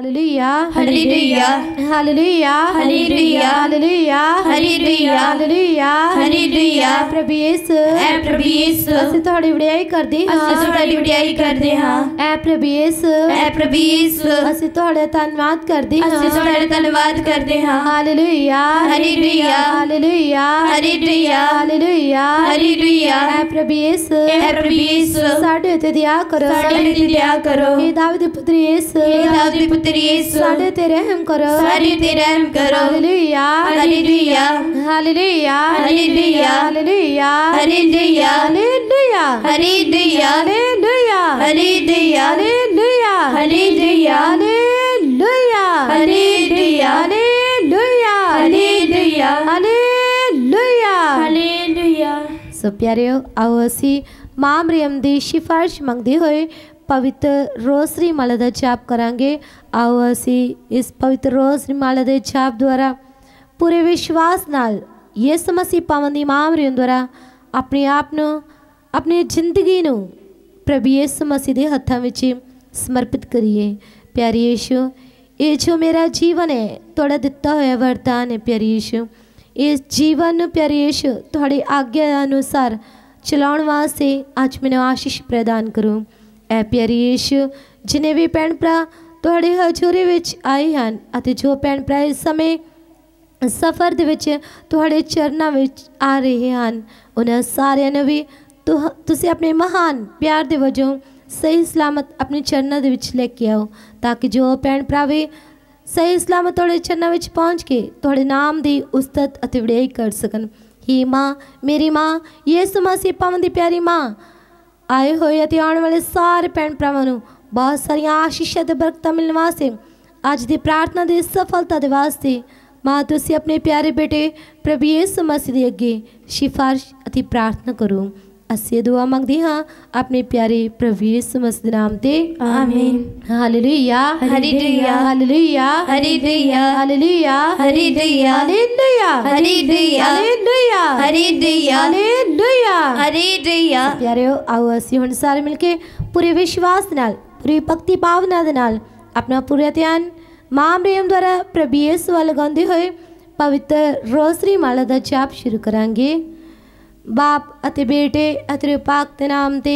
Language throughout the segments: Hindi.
Hallelujah hallelujah hallelujah hallelujah hallelujah hallelujah hallelujah hallelujah प्रभु यीशु ऐ प्रभु यीशु ਅਸੀਂ ਤੁਹਾਡੀ ਵਡਿਆਈ ਕਰਦੇ ਹਾਂ ਅਸੀਂ ਤੁਹਾਡੀ ਵਡਿਆਈ ਕਰਦੇ ਹਾਂ ਐ ਪ੍ਰਭੂ ਯੀਸ਼ु ऐ प्रभु यीशु ਅਸੀਂ ਤੁਹਾਡਾ ਧੰਨਵਾਦ ਕਰਦੇ ਹਾਂ ਅਸੀਂ ਤੁਹਾਡਾ ਧੰਨਵਾਦ ਕਰਦੇ ਹਾਂ hallelujah hallelujah hallelujah hallelujah hallelujah hallelujah ਐ ਪ੍ਰਭੂ ਯੀਸ਼ु ऐ प्रभु यीशु ਸਾਡੇ ਤੇ ਦਇਆ ਕਰੋ ਸਾਡੇ ਤੇ ਦਇਆ ਕਰੋ हे दाऊद ਦੇ ਪੁੱਤਰ ਯੀਸ਼ु हे दाऊद ਦੇ ਪੁੱਤਰ ਯੀਸ਼ु ਸਾਡੇ ਤੇ ਰਹਿਮ ਕਰੋ ਸਾਡੇ ਤੇ ਰਹਿਮ ਕਰੋ hallelujah hallelujah hallelujah hallelujah hallelujah hallelujah hallelujah hallelujah hallelujah hallelujah hallelujah hallelujah hallelujah hallelujah hallelujah hallelujah hallelujah hallelujah ਸੋ ਪਿਆਰਿਓ ਆਓ ਅਸੀਂ ਮਾਂ ਮਰੀਮ ਦੀ ਸਿਫਾਰਿਸ਼ ਮੰਗਦੇ ਹੋਏ ਪਵਿੱਤਰ ਰੋਸਰੀ ਮਾਲਾ ਦਾ ਜਾਪ ਕਰਾਂਗੇ। ਆਓ ਅਸੀਂ ਇਸ ਪਵਿੱਤਰ ਰੋਸਰੀ ਮਾਲਾ ਦੇ ਜਾਪ ਦੁਆਰਾ ਪੂਰੇ ਵਿਸ਼ਵਾਸ ਨਾਲ ਯਿਸੂ ਮਸੀਹ ਪਾਵਨ ਦੀ ਮਾਂ ਮਰੀਮ ਦੁਆਰਾ ਆਪਣੇ ਆਪ ਨੂੰ ਆਪਣੀ ਜ਼ਿੰਦਗੀ ਨੂੰ ਪ੍ਰਭੂ ਯਿਸੂ ਮਸੀਹ ਦੇ ਹੱਥਾਂ ਵਿੱਚ ਸਮਰਪਿਤ ਕਰੀਏ। ਪਿਆਰੇ ਯਿਸੂ, ਇਹ ਜੋ ਮੇਰਾ ਜੀਵਨ ਹੈ ਤੁਹਾਡਾ ਦਿੱਤਾ ਹੋਇਆ ਵਰਦਾਨ ਹੈ। ਪਿਆਰੇ ਯਿਸੂ, ਇਸ ਜੀਵਨ ਨੂੰ ਪਿਆਰੇ ਯਿਸੂ ਤੁਹਾਡੀ ਆਗਿਆ ਅਨੁਸਾਰ ਚਲਾਉਣ ਵਾਸਤੇ ਅੱਜ ਮੈਨੂੰ ਆਸ਼ੀਸ਼ ਪ੍ਰਦਾਨ ਕਰੋ। ਐ ਪਿਆਰੇ ਯਿਸੂ, ਜਿਨੇ ਵੀ ਭੈਣ ਭਰਾ ਤੁਹਾਡੇ ਹਜ਼ੂਰੀ ਵਿੱਚ ਆਏ ਹਨ ਅਤੇ ਜੋ ਭੈਣ ਭਰਾ ਇਸ ਸਮੇਂ ਸਫ਼ਰ ਦੇ ਵਿੱਚ ਤੁਹਾਡੇ ਚਰਨਾਂ ਵਿੱਚ ਆ ਰਹੇ ਹਨ, ਉਹਨਾਂ ਸਾਰਿਆਂ ਨੂੰ ਵੀ ਤੁਸੀਂ ਆਪਣੇ ਮਹਾਨ ਪਿਆਰ ਦੇ ਵਜੋਂ ਸਹੀ ਸਲਾਮਤ ਆਪਣੇ ਚਰਨਾਂ ਦੇ ਵਿੱਚ ਲੈ ਕੇ ਆਓ, ਤਾਂ ਕਿ ਜੋ ਭੈਣ ਭਰਾ ਵੀ ਸਹੀ ਸਲਾਮਤ ਤੁਹਾਡੇ ਚਰਨਾਂ ਵਿੱਚ ਪਹੁੰਚ ਕੇ ਤੁਹਾਡੇ ਨਾਮ ਦੀ ਉਸਤਤ ਅਤੇ ਵਡਿਆਈ ਕਰ ਸਕਣ। ਹੀ ਮਾਂ, ਮੇਰੀ ਮਾਂ ਯਿਸੂ ਮਸੀਹ ਪਾਵਨ ਦੀ ਪਿਆਰੀ ਮਾਂ, ਆਏ ਹੋਏ ਅਤੇ ਆਉਣ ਵਾਲੇ ਸਾਰੇ ਭੈਣ ਭਰਾਵਾਂ ਨੂੰ ਬਹੁਤ ਸਾਰੀਆਂ ਆਸ਼ੀਸ਼ਾਂ ਤੇ ਬਰਕਤਾਂ ਮਿਲਣ ਵਾਸਤੇ, ਅੱਜ ਦੀ ਪ੍ਰਾਰਥਨਾ ਦੀ ਸਫਲਤਾ ਦੇ ਵਾਸਤੇ ਮਾਂ ਤੁਸੀਂ ਆਪਣੇ ਪਿਆਰੇ ਬੇਟੇ ਪ੍ਰਭੂ ਯਿਸੂ ਮਸੀਹ ਦੇ ਅੱਗੇ ਸਿਫਾਰਿਸ਼ ਅਤੇ ਪ੍ਰਾਰਥਨਾ ਕਰੋ। ਅਸੀਂ ਦੁਆ ਮੰਗਦੇ ਹਾਂ ਆਪਣੇ ਪਿਆਰੇ ਪ੍ਰਭੂ ਯਿਸੂ ਮਸੀਹ ਦੇ ਨਾਮ ਤੇ, ਆਮੀਨ। Hallelujah hallelujah hallelujah hallelujah hallelujah hallelujah hallelujah hallelujah hallelujah hallelujah hallelujah hallelujah. ਪਿਆਰਿਓ, ਆਓ ਅਸੀਂ ਹੁਣ ਸਾਰੇ ਮਿਲ ਕੇ ਪੂਰੇ ਵਿਸ਼ਵਾਸ ਨਾਲ ਪੂਰੀ ਭਗਤੀ ਭਾਵਨਾ ਦੇ ਨਾਲ ਆਪਣਾ ਪੂਰਾ ਧਿਆਨ ਮਾਂ ਮਰੀਮ ਦੁਆਰਾ ਪ੍ਰਭੂ ਯਿਸੂ ਵੱਲ ਲਗਾਉਂਦੇ ਹੋਏ ਪਵਿੱਤਰ ਰੋਸਰੀ ਮਾਲਾ ਦਾ ਜਾਪ ਸ਼ੁਰੂ ਕਰਾਂਗੇ। ਬਾਪ ਅਤੇ ਬੇਟੇ ਅਤੇ ਪਾਕ ਦੇ ਨਾਮ ਤੇ,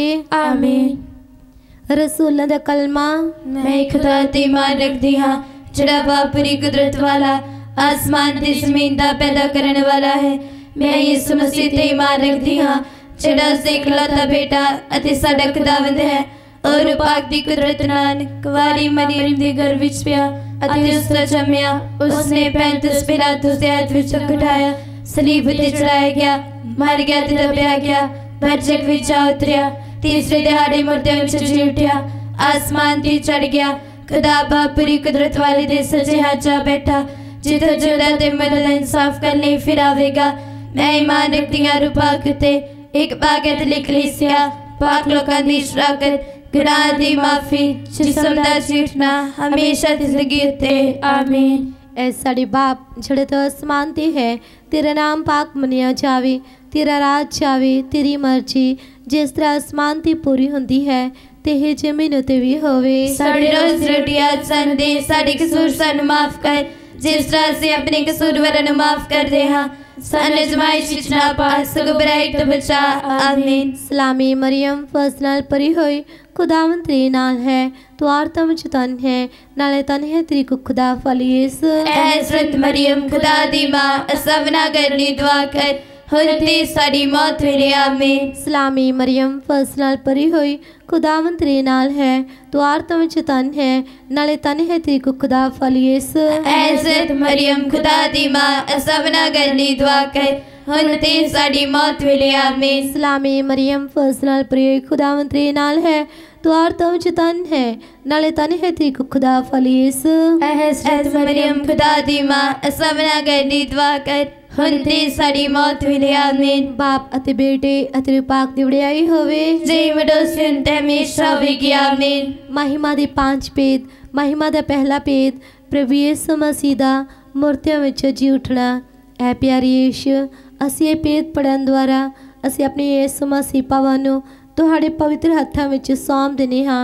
ਆਮੀਨ। ਰਸੂਲਾਂ ਦਾ ਕਲਮਾ। ਮੈਂ ਖੁਦਾ ਤੇ ਮਾਨ ਰੱਖਦੀ ਹਾਂ ਜਿਹੜਾ ਬਾਪਰੀ ਕੁਦਰਤ ਵਾਲਾ ਆਸਮਾਨ ਤੇ ਜ਼ਮੀਨ ਦਾ ਪੈਦਾ ਕਰਨ ਵਾਲਾ ਹੈ। ਮੈਂ ਯਿਸੂ ਮਸੀਹ ਤੇ ਮਾਨ ਰੱਖਦੀ ਹਾਂ ਜਿਹੜਾ ਉਸਦੇ ਇਕਲੌਤਾ ਬੇਟਾ ਅਤੇ ਸਾਡਾ ਖੁਦਾਵੰਦ ਹੈ, ਔਰ ਪਾਕ ਦੀ ਕੁਦਰਤ ਨਾਲ ਕੁਵਾਰੀ ਮਰੀਮ ਦੇ ਗਰਭ ਵਿੱਚ ਪਿਆ ਅਤੇ ਉਸ ਦਾ ਜੰਮਿਆ। ਉਸਨੇ ਪੈਂਤੀਸ ਪਿਲਾਤੁਸ ਦੇ ਹੱਥ ਵਿੱਚ ਉਠਾਇਆ, ਸਲੀਬ ਤੇ ਚੜਾਇਆ ਗਿਆ, मर गया ते दबिया गया, बरजक विच जा उतरिया, तीसरे दिहाड़े मुर्दे विच जी उठिया, आसमान ते चढ़ गया, खुदा बाप पूरी कुदरत वाले दे सजे हाथ जा बैठा, जिथों जुदा ते मरद इंसाफ करने फिर आवेगा। मैं ईमान रखदी हां रूपाक ते एक बागत लिख लिसिया, पाक लोकां दी शराकत, गुनाह दी माफी, जिस्म दा जीठना हमेशा दी जिंदगी उत्ते। आमीन। ऐ साडे बाप ਜਿਹੜੇ ਤੋਂ ਅਸਮਾਨ ਤੇ ਹੈ, ਤੇਰਾ ਨਾਮ ਪਾਕ ਮੰਨਿਆ ਜਾਵੇ, ਤੇਰਾ ਰਾਜ ਜਾਵੇ, ਤੇਰੀ ਮਰਜ਼ੀ ਜਿਸ ਤਰ੍ਹਾਂ ਅਸਮਾਨ ਤੇ ਪੂਰੀ ਹੁੰਦੀ ਹੈ ਤੇ ਇਹ ਜ਼ਮੀਨ ਉਤੇ ਵੀ ਹੋਵੇ। ਸਾਡੇ ਰੋਜ਼ ਰੋਟੀ ਅੱਜ ਸਾਨੂੰ ਦੇ, ਸਾਡੇ ਕਸੂਰ ਸਾਨੂੰ ਮਾਫ ਕਰ ਜਿਸ ਤਰ੍ਹਾਂ ਅਸੀਂ ਆਪਣੇ ਕਸੂਰਵਾਰਾਂ ਨੂੰ ਮਾਫ ਕਰਦੇ ਹਾਂ, ਸਾਨੂੰ ਅਜ਼ਮਾਇਸ਼ ਵਿੱਚ ਨਾ ਪਾ ਸਗੋਂ ਬੁਰਾਈ ਤੋਂ ਬਚਾ। ਆਮੀਨ। ਸਲਾਮੀ ਮਰੀਮ, ਫਜ਼ਲ ਨਾਲ ਭਰੀ ਹੋਈ खुदावंद तेरे नाल है, तू औरतों में तन है, नाले तन है तेरी को खुदा फल यीशु। ऐ हज़रत मरियम खुदा दी मां, असां गुनाहगार दी दुआ कर हुण ते साडी मौत वेले। आमीन। सलामी मरियम, फज़ल नाल भरी हुई खुदावंद तेरे नाल है, तू औरतों में तन है, नाले तन है तेरी को खुदा फल यीशु। ऐ हज़रत मरियम खुदा दी मां, असां गुनाहगार दी दुआ कर हुण ते साडी मौत वेले। आमीन। सलामी मरियम, फज़ल नाल भरी हुई खुदावंद तेरे नाल है, तू औरतों में तन है, नाले तन है तेरी को खुदा फल यीशु। ऐ हज़रत मरियम खुदा दी मां, असां गुनाहगार दी दुआ कर हुण ते साडी मौत वेले। आमीन। बाप अते बेटे अते पाक दी वडियाई होवे, जे मडोसी हुण ते हमेशा होवेगी। आमीन। महिमा दे 5 भेद। महिमा दा पहला भेद प्रभु यीशु मसीह दा मूर्तियां विच जी उठना। ऐ प्यारे यीशु, असीं इह भेद पढ़न द्वारा असीं अपने यीशु मसीह पावां नूं तुहाडे पवित्र हत्थां विच सौंप दिंदे हां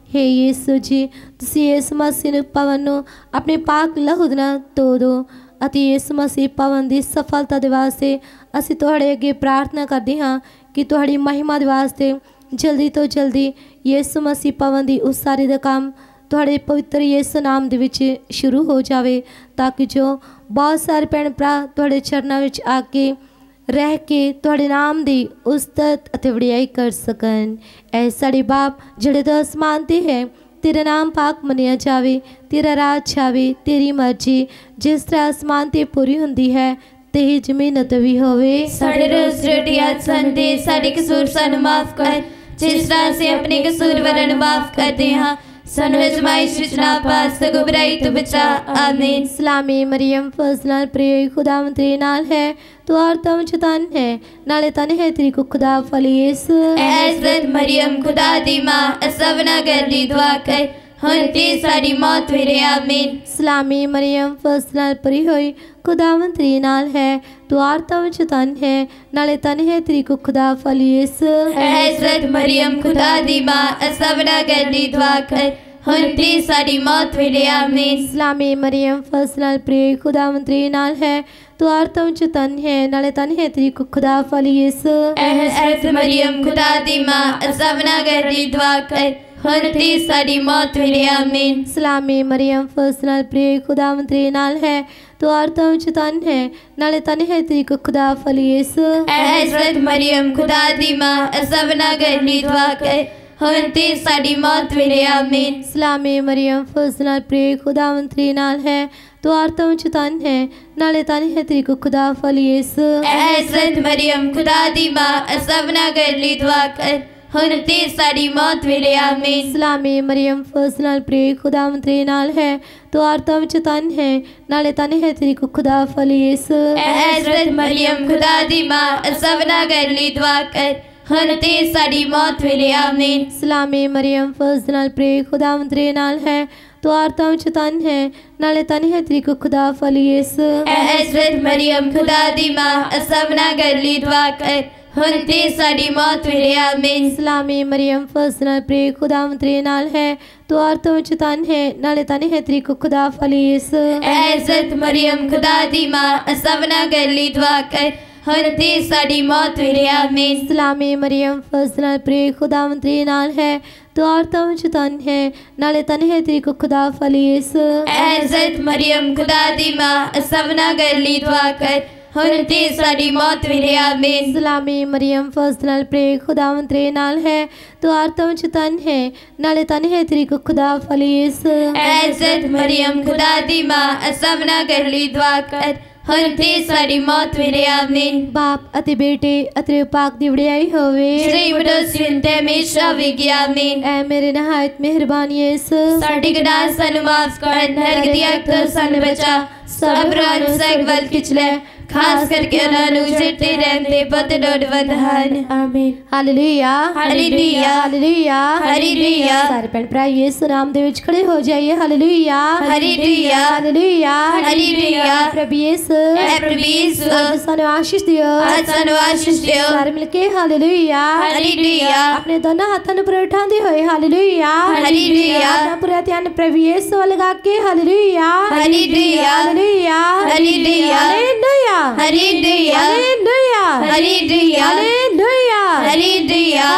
हे यीशु जी ਤੁਸੀਂ ਇਸ ਮਸੀਹ ਨੂੰ ਪਵਨ ਨੂੰ ਆਪਣੇ ਪਾਕ ਲਹੂ ਨਾਲ ਧੋ ਦਿਓ ਅਤੇ ਇਸ ਮਸੀਹ ਪਵਨ ਦੀ ਸਫਲਤਾ ਦੇ ਵਾਸਤੇ ਅਸੀਂ ਤੁਹਾਡੇ ਅੱਗੇ ਪ੍ਰਾਰਥਨਾ ਕਰਦੇ ਹਾਂ ਕਿ ਤੁਹਾਡੀ ਮਹਿਮਾ ਦੇ ਵਾਸਤੇ ਜਲਦੀ ਤੋਂ ਜਲਦੀ ਯਿਸੂ ਮਸੀਹ ਪਵਨ ਦੀ ਉਸਾਰੀ ਦਾ ਕੰਮ ਤੁਹਾਡੇ ਪਵਿੱਤਰ ਯਿਸੂ ਨਾਮ ਦੇ ਵਿੱਚ ਸ਼ੁਰੂ ਹੋ ਜਾਵੇ ਤਾਂ ਕਿ ਜੋ ਬਹੁਤ ਸਾਰੇ ਭੈਣ ਭਰਾ ਤੁਹਾਡੇ ਚਰਨਾਂ ਵਿੱਚ ਆ ਕੇ ਰਹਿ ਕੇ ਤੁਹਾਡੇ ਨਾਮ ਦੀ ਉਸਤਤ ਅਤੇ ਵਡਿਆਈ ਕਰ ਸਕਣ। ਐ ਸਾਡੇ ਬਾਪ ਜਿਹੜੇ ਤੋਂ ਅਸਮਾਨ 'ਤੇ ਹੈ तेरा नाम पाक मनिया जावे तेरा राज छावे तेरी मर्जी जिस तरह आसमान ते पूरी हुंदी है ते ही जमीन ते भी होवे। साडे रोज रोटी आज सानू दे साडे कसूर सानू माफ कर जिस तरह से अपने कसूरवारां नू माफ करते हां सानू आजमाइश विच ना पास सगों बुराई तो बचा आमीन। सलामी मरियम फजल प्रिय खुदावंद तेरे नाल है तो औरतों में धन है नाले तन है तेरी को खुदा फल यीशु। हज़रत मरियम खुदा दी मां असवना कर दी दुआ कर हुन ते साडी मौत वेले आमीन। सलामी मरियम फजल परी होई खुदावंद तेरे नाल है तो औरतों में धन है नाले तन है तेरी को खुदा फल यीशु। हज़रत मरियम खुदा दी मां असवना कर दी दुआ कर हुन ते साडी मौत वेले आमीन। सलामी मरियम फजल प्रिय खुदावंद तेरे नाल है तो औरतों में धन है नाले तन है तेरी को खुदा फल यीशु। हज़रत मरियम खुदा दी मां असवना कर दी दुआ कर हुन ते साडी मौत वेले आमीन। सलामी मरियम फजल प्रिय खुदावंद तेरे नाल है तो औरतों में धन है नाले तन है तेरी को खुदा फल यीशु। हज़रत मरियम खुदा दी मां असवना कर दी दुआ कर हुन ते साडी मौत वेले आमीन। सलामी मरियम फजल प्रिय खुदावंद तेरे नाल है तो औरतों में धन है नाले तन है तेरी को खुदा फल यीशु। हज़रत मरियम खुदा दी मां असवना कर दी दुआ कर हुन ते साडी मौत वेले आमीन। सलामी मरियम फजल प्रिय खुदावंद तेरे नाल है तो औरतों में धन है नाले तन है तेरी को खुदा फल यीशु। हज़रत मरियम खुदा दी मां असवना कर दी दुआ कर हुन ते साडी मौत वेले आमीन। सलामी मरियम फजल प्रिय खुदावंद तेरे नाल है तो औरतों में धन है नाले तन है तेरी को खुदा फल यीशु। हज़रत मरियम खुदा दी मां असवना कर दी दुआ कर हुन ते साडी मौत वेले आमीन। सलामी मरियम फजल प्रिय खुदावंद तेरे नाल है तो औरतों में धन है नाले तन है तेरी को खुदा फल यीशु। हज़रत मरियम खुदा दी मां असवना कर दी दुआ कर हुन ते साडी मौत वेले आमीन। सलामी मरियम फजल प्रिय खुदावंद तेरे नाल है तो औरतों में धन है नाले तन है तेरी को खुदा फल यीशु। हज़रत मरियम खुदा दी मां असवना कर दी दुआ कर हुन ते साडी मौत वेले आमीन। सलामी मरियम फजल प्रिय खुदावंद तेरे नाल है तो औरतों में धन है नाले तन है तेरी को खुदा फल यीशु। हज़रत मरियम खुदा दी मां असवना कर दी दुआ कर हुन ते साडी मौत वेले आमीन। बाप अते बेटे अते पाक दी वडियाई होवे श्री बडोसिन ते हमेशा होवेगी आमीन। ऐ मेरे नहायत मेहरबान यीशु साडी गुनाह सानू माफ कर नरक दी अग तो सानू बचा सब रान सगवल खिचले खास करके उन्होंने जिते रहते पत डोडवंद हन आमीन। Hallelujah hallelujah hallelujah hallelujah. सारे भैन भरा यीशु नाम दे विच खड़े हो जाइए। Hallelujah hallelujah hallelujah hallelujah. प्रभु यीशु प्रभु यीशु आज सानू आशीष दियो आज सानू आशीष दियो सारे मिलके हालेलुया हालेलुया। अपने दोनों हाथों पर उठाते हुए हालेलुया हालेलुया। अपना पूरा ध्यान प्रभु यीशु वाले लगा के hallelujah hallelujah hallelujah hallelujah hallelujah hallelujah hallelujah hallelujah hallelujah hallelujah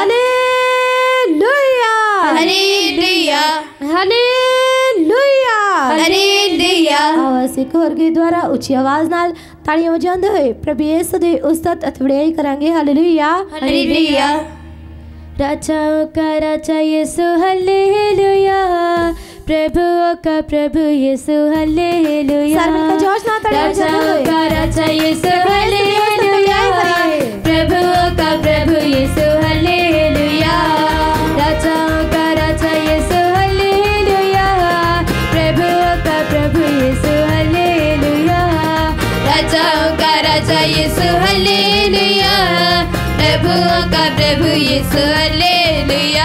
hallelujah hallelujah hallelujah hallelujah. सिख होर के द्वारा ऊंची आवाज नाल ताड़ियां वजांदे होए प्रभु यीशु दे उस्तत अते वडियाई करांगे। Hallelujah hallelujah. राजाओं का राजा यीशु हालेलुया प्रभुओं का प्रभु यीशु हालेलुया। राजाओं का राजा यीशु हालेलुया प्रभुओं का प्रभु यीशु हालेलुया। राजाओं का राजा यीशु हालेलुया प्रभुओं का प्रभु यीशु हालेलुया। राजाओं का राजा यीशु हालेलुया प्रभुओं का प्रभु Yeshu hallelujah.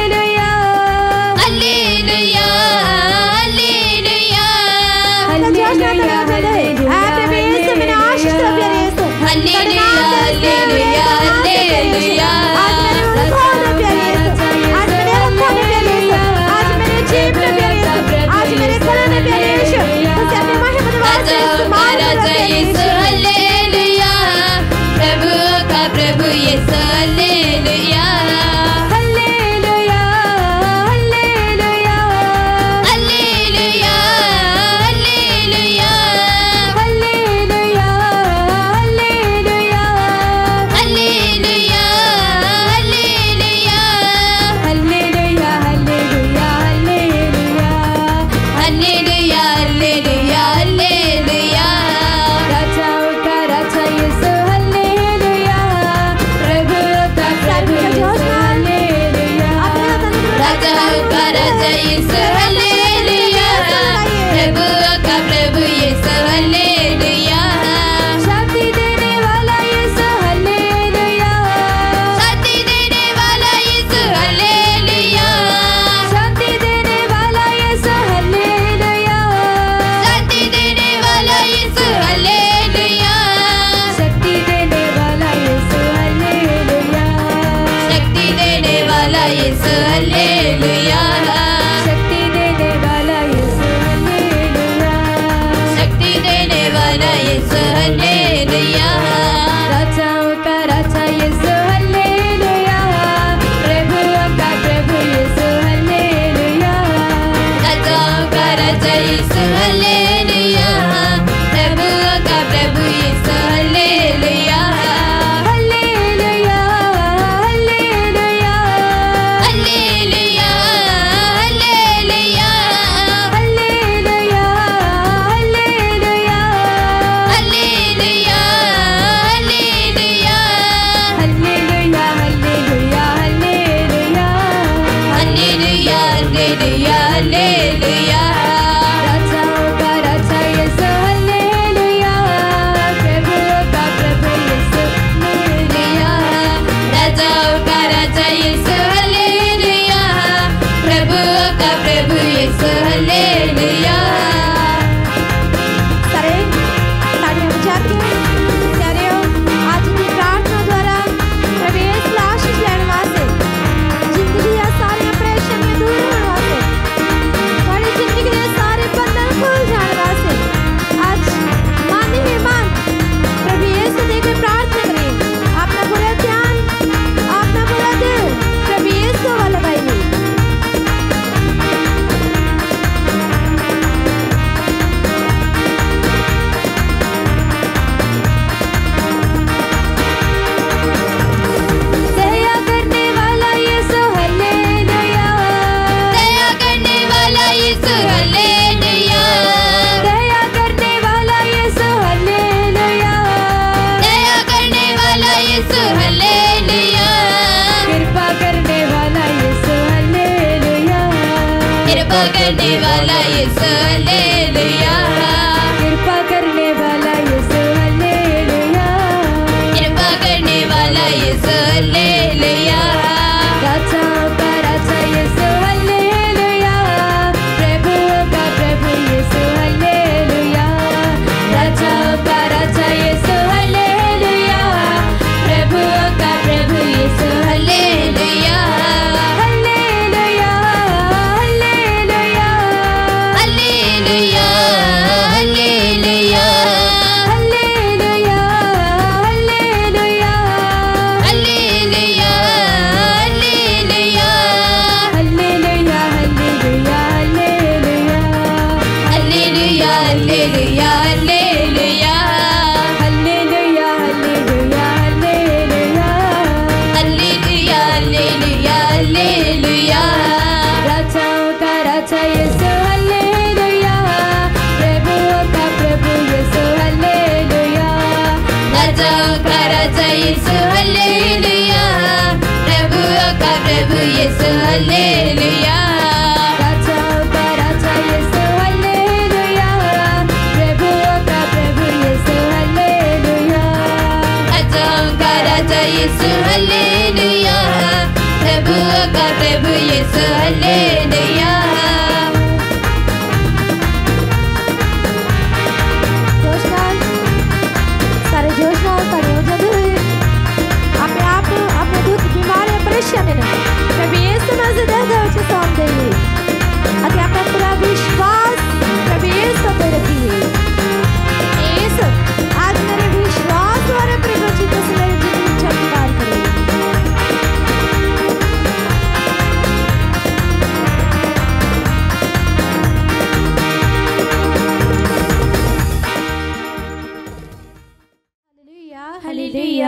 Hallelujah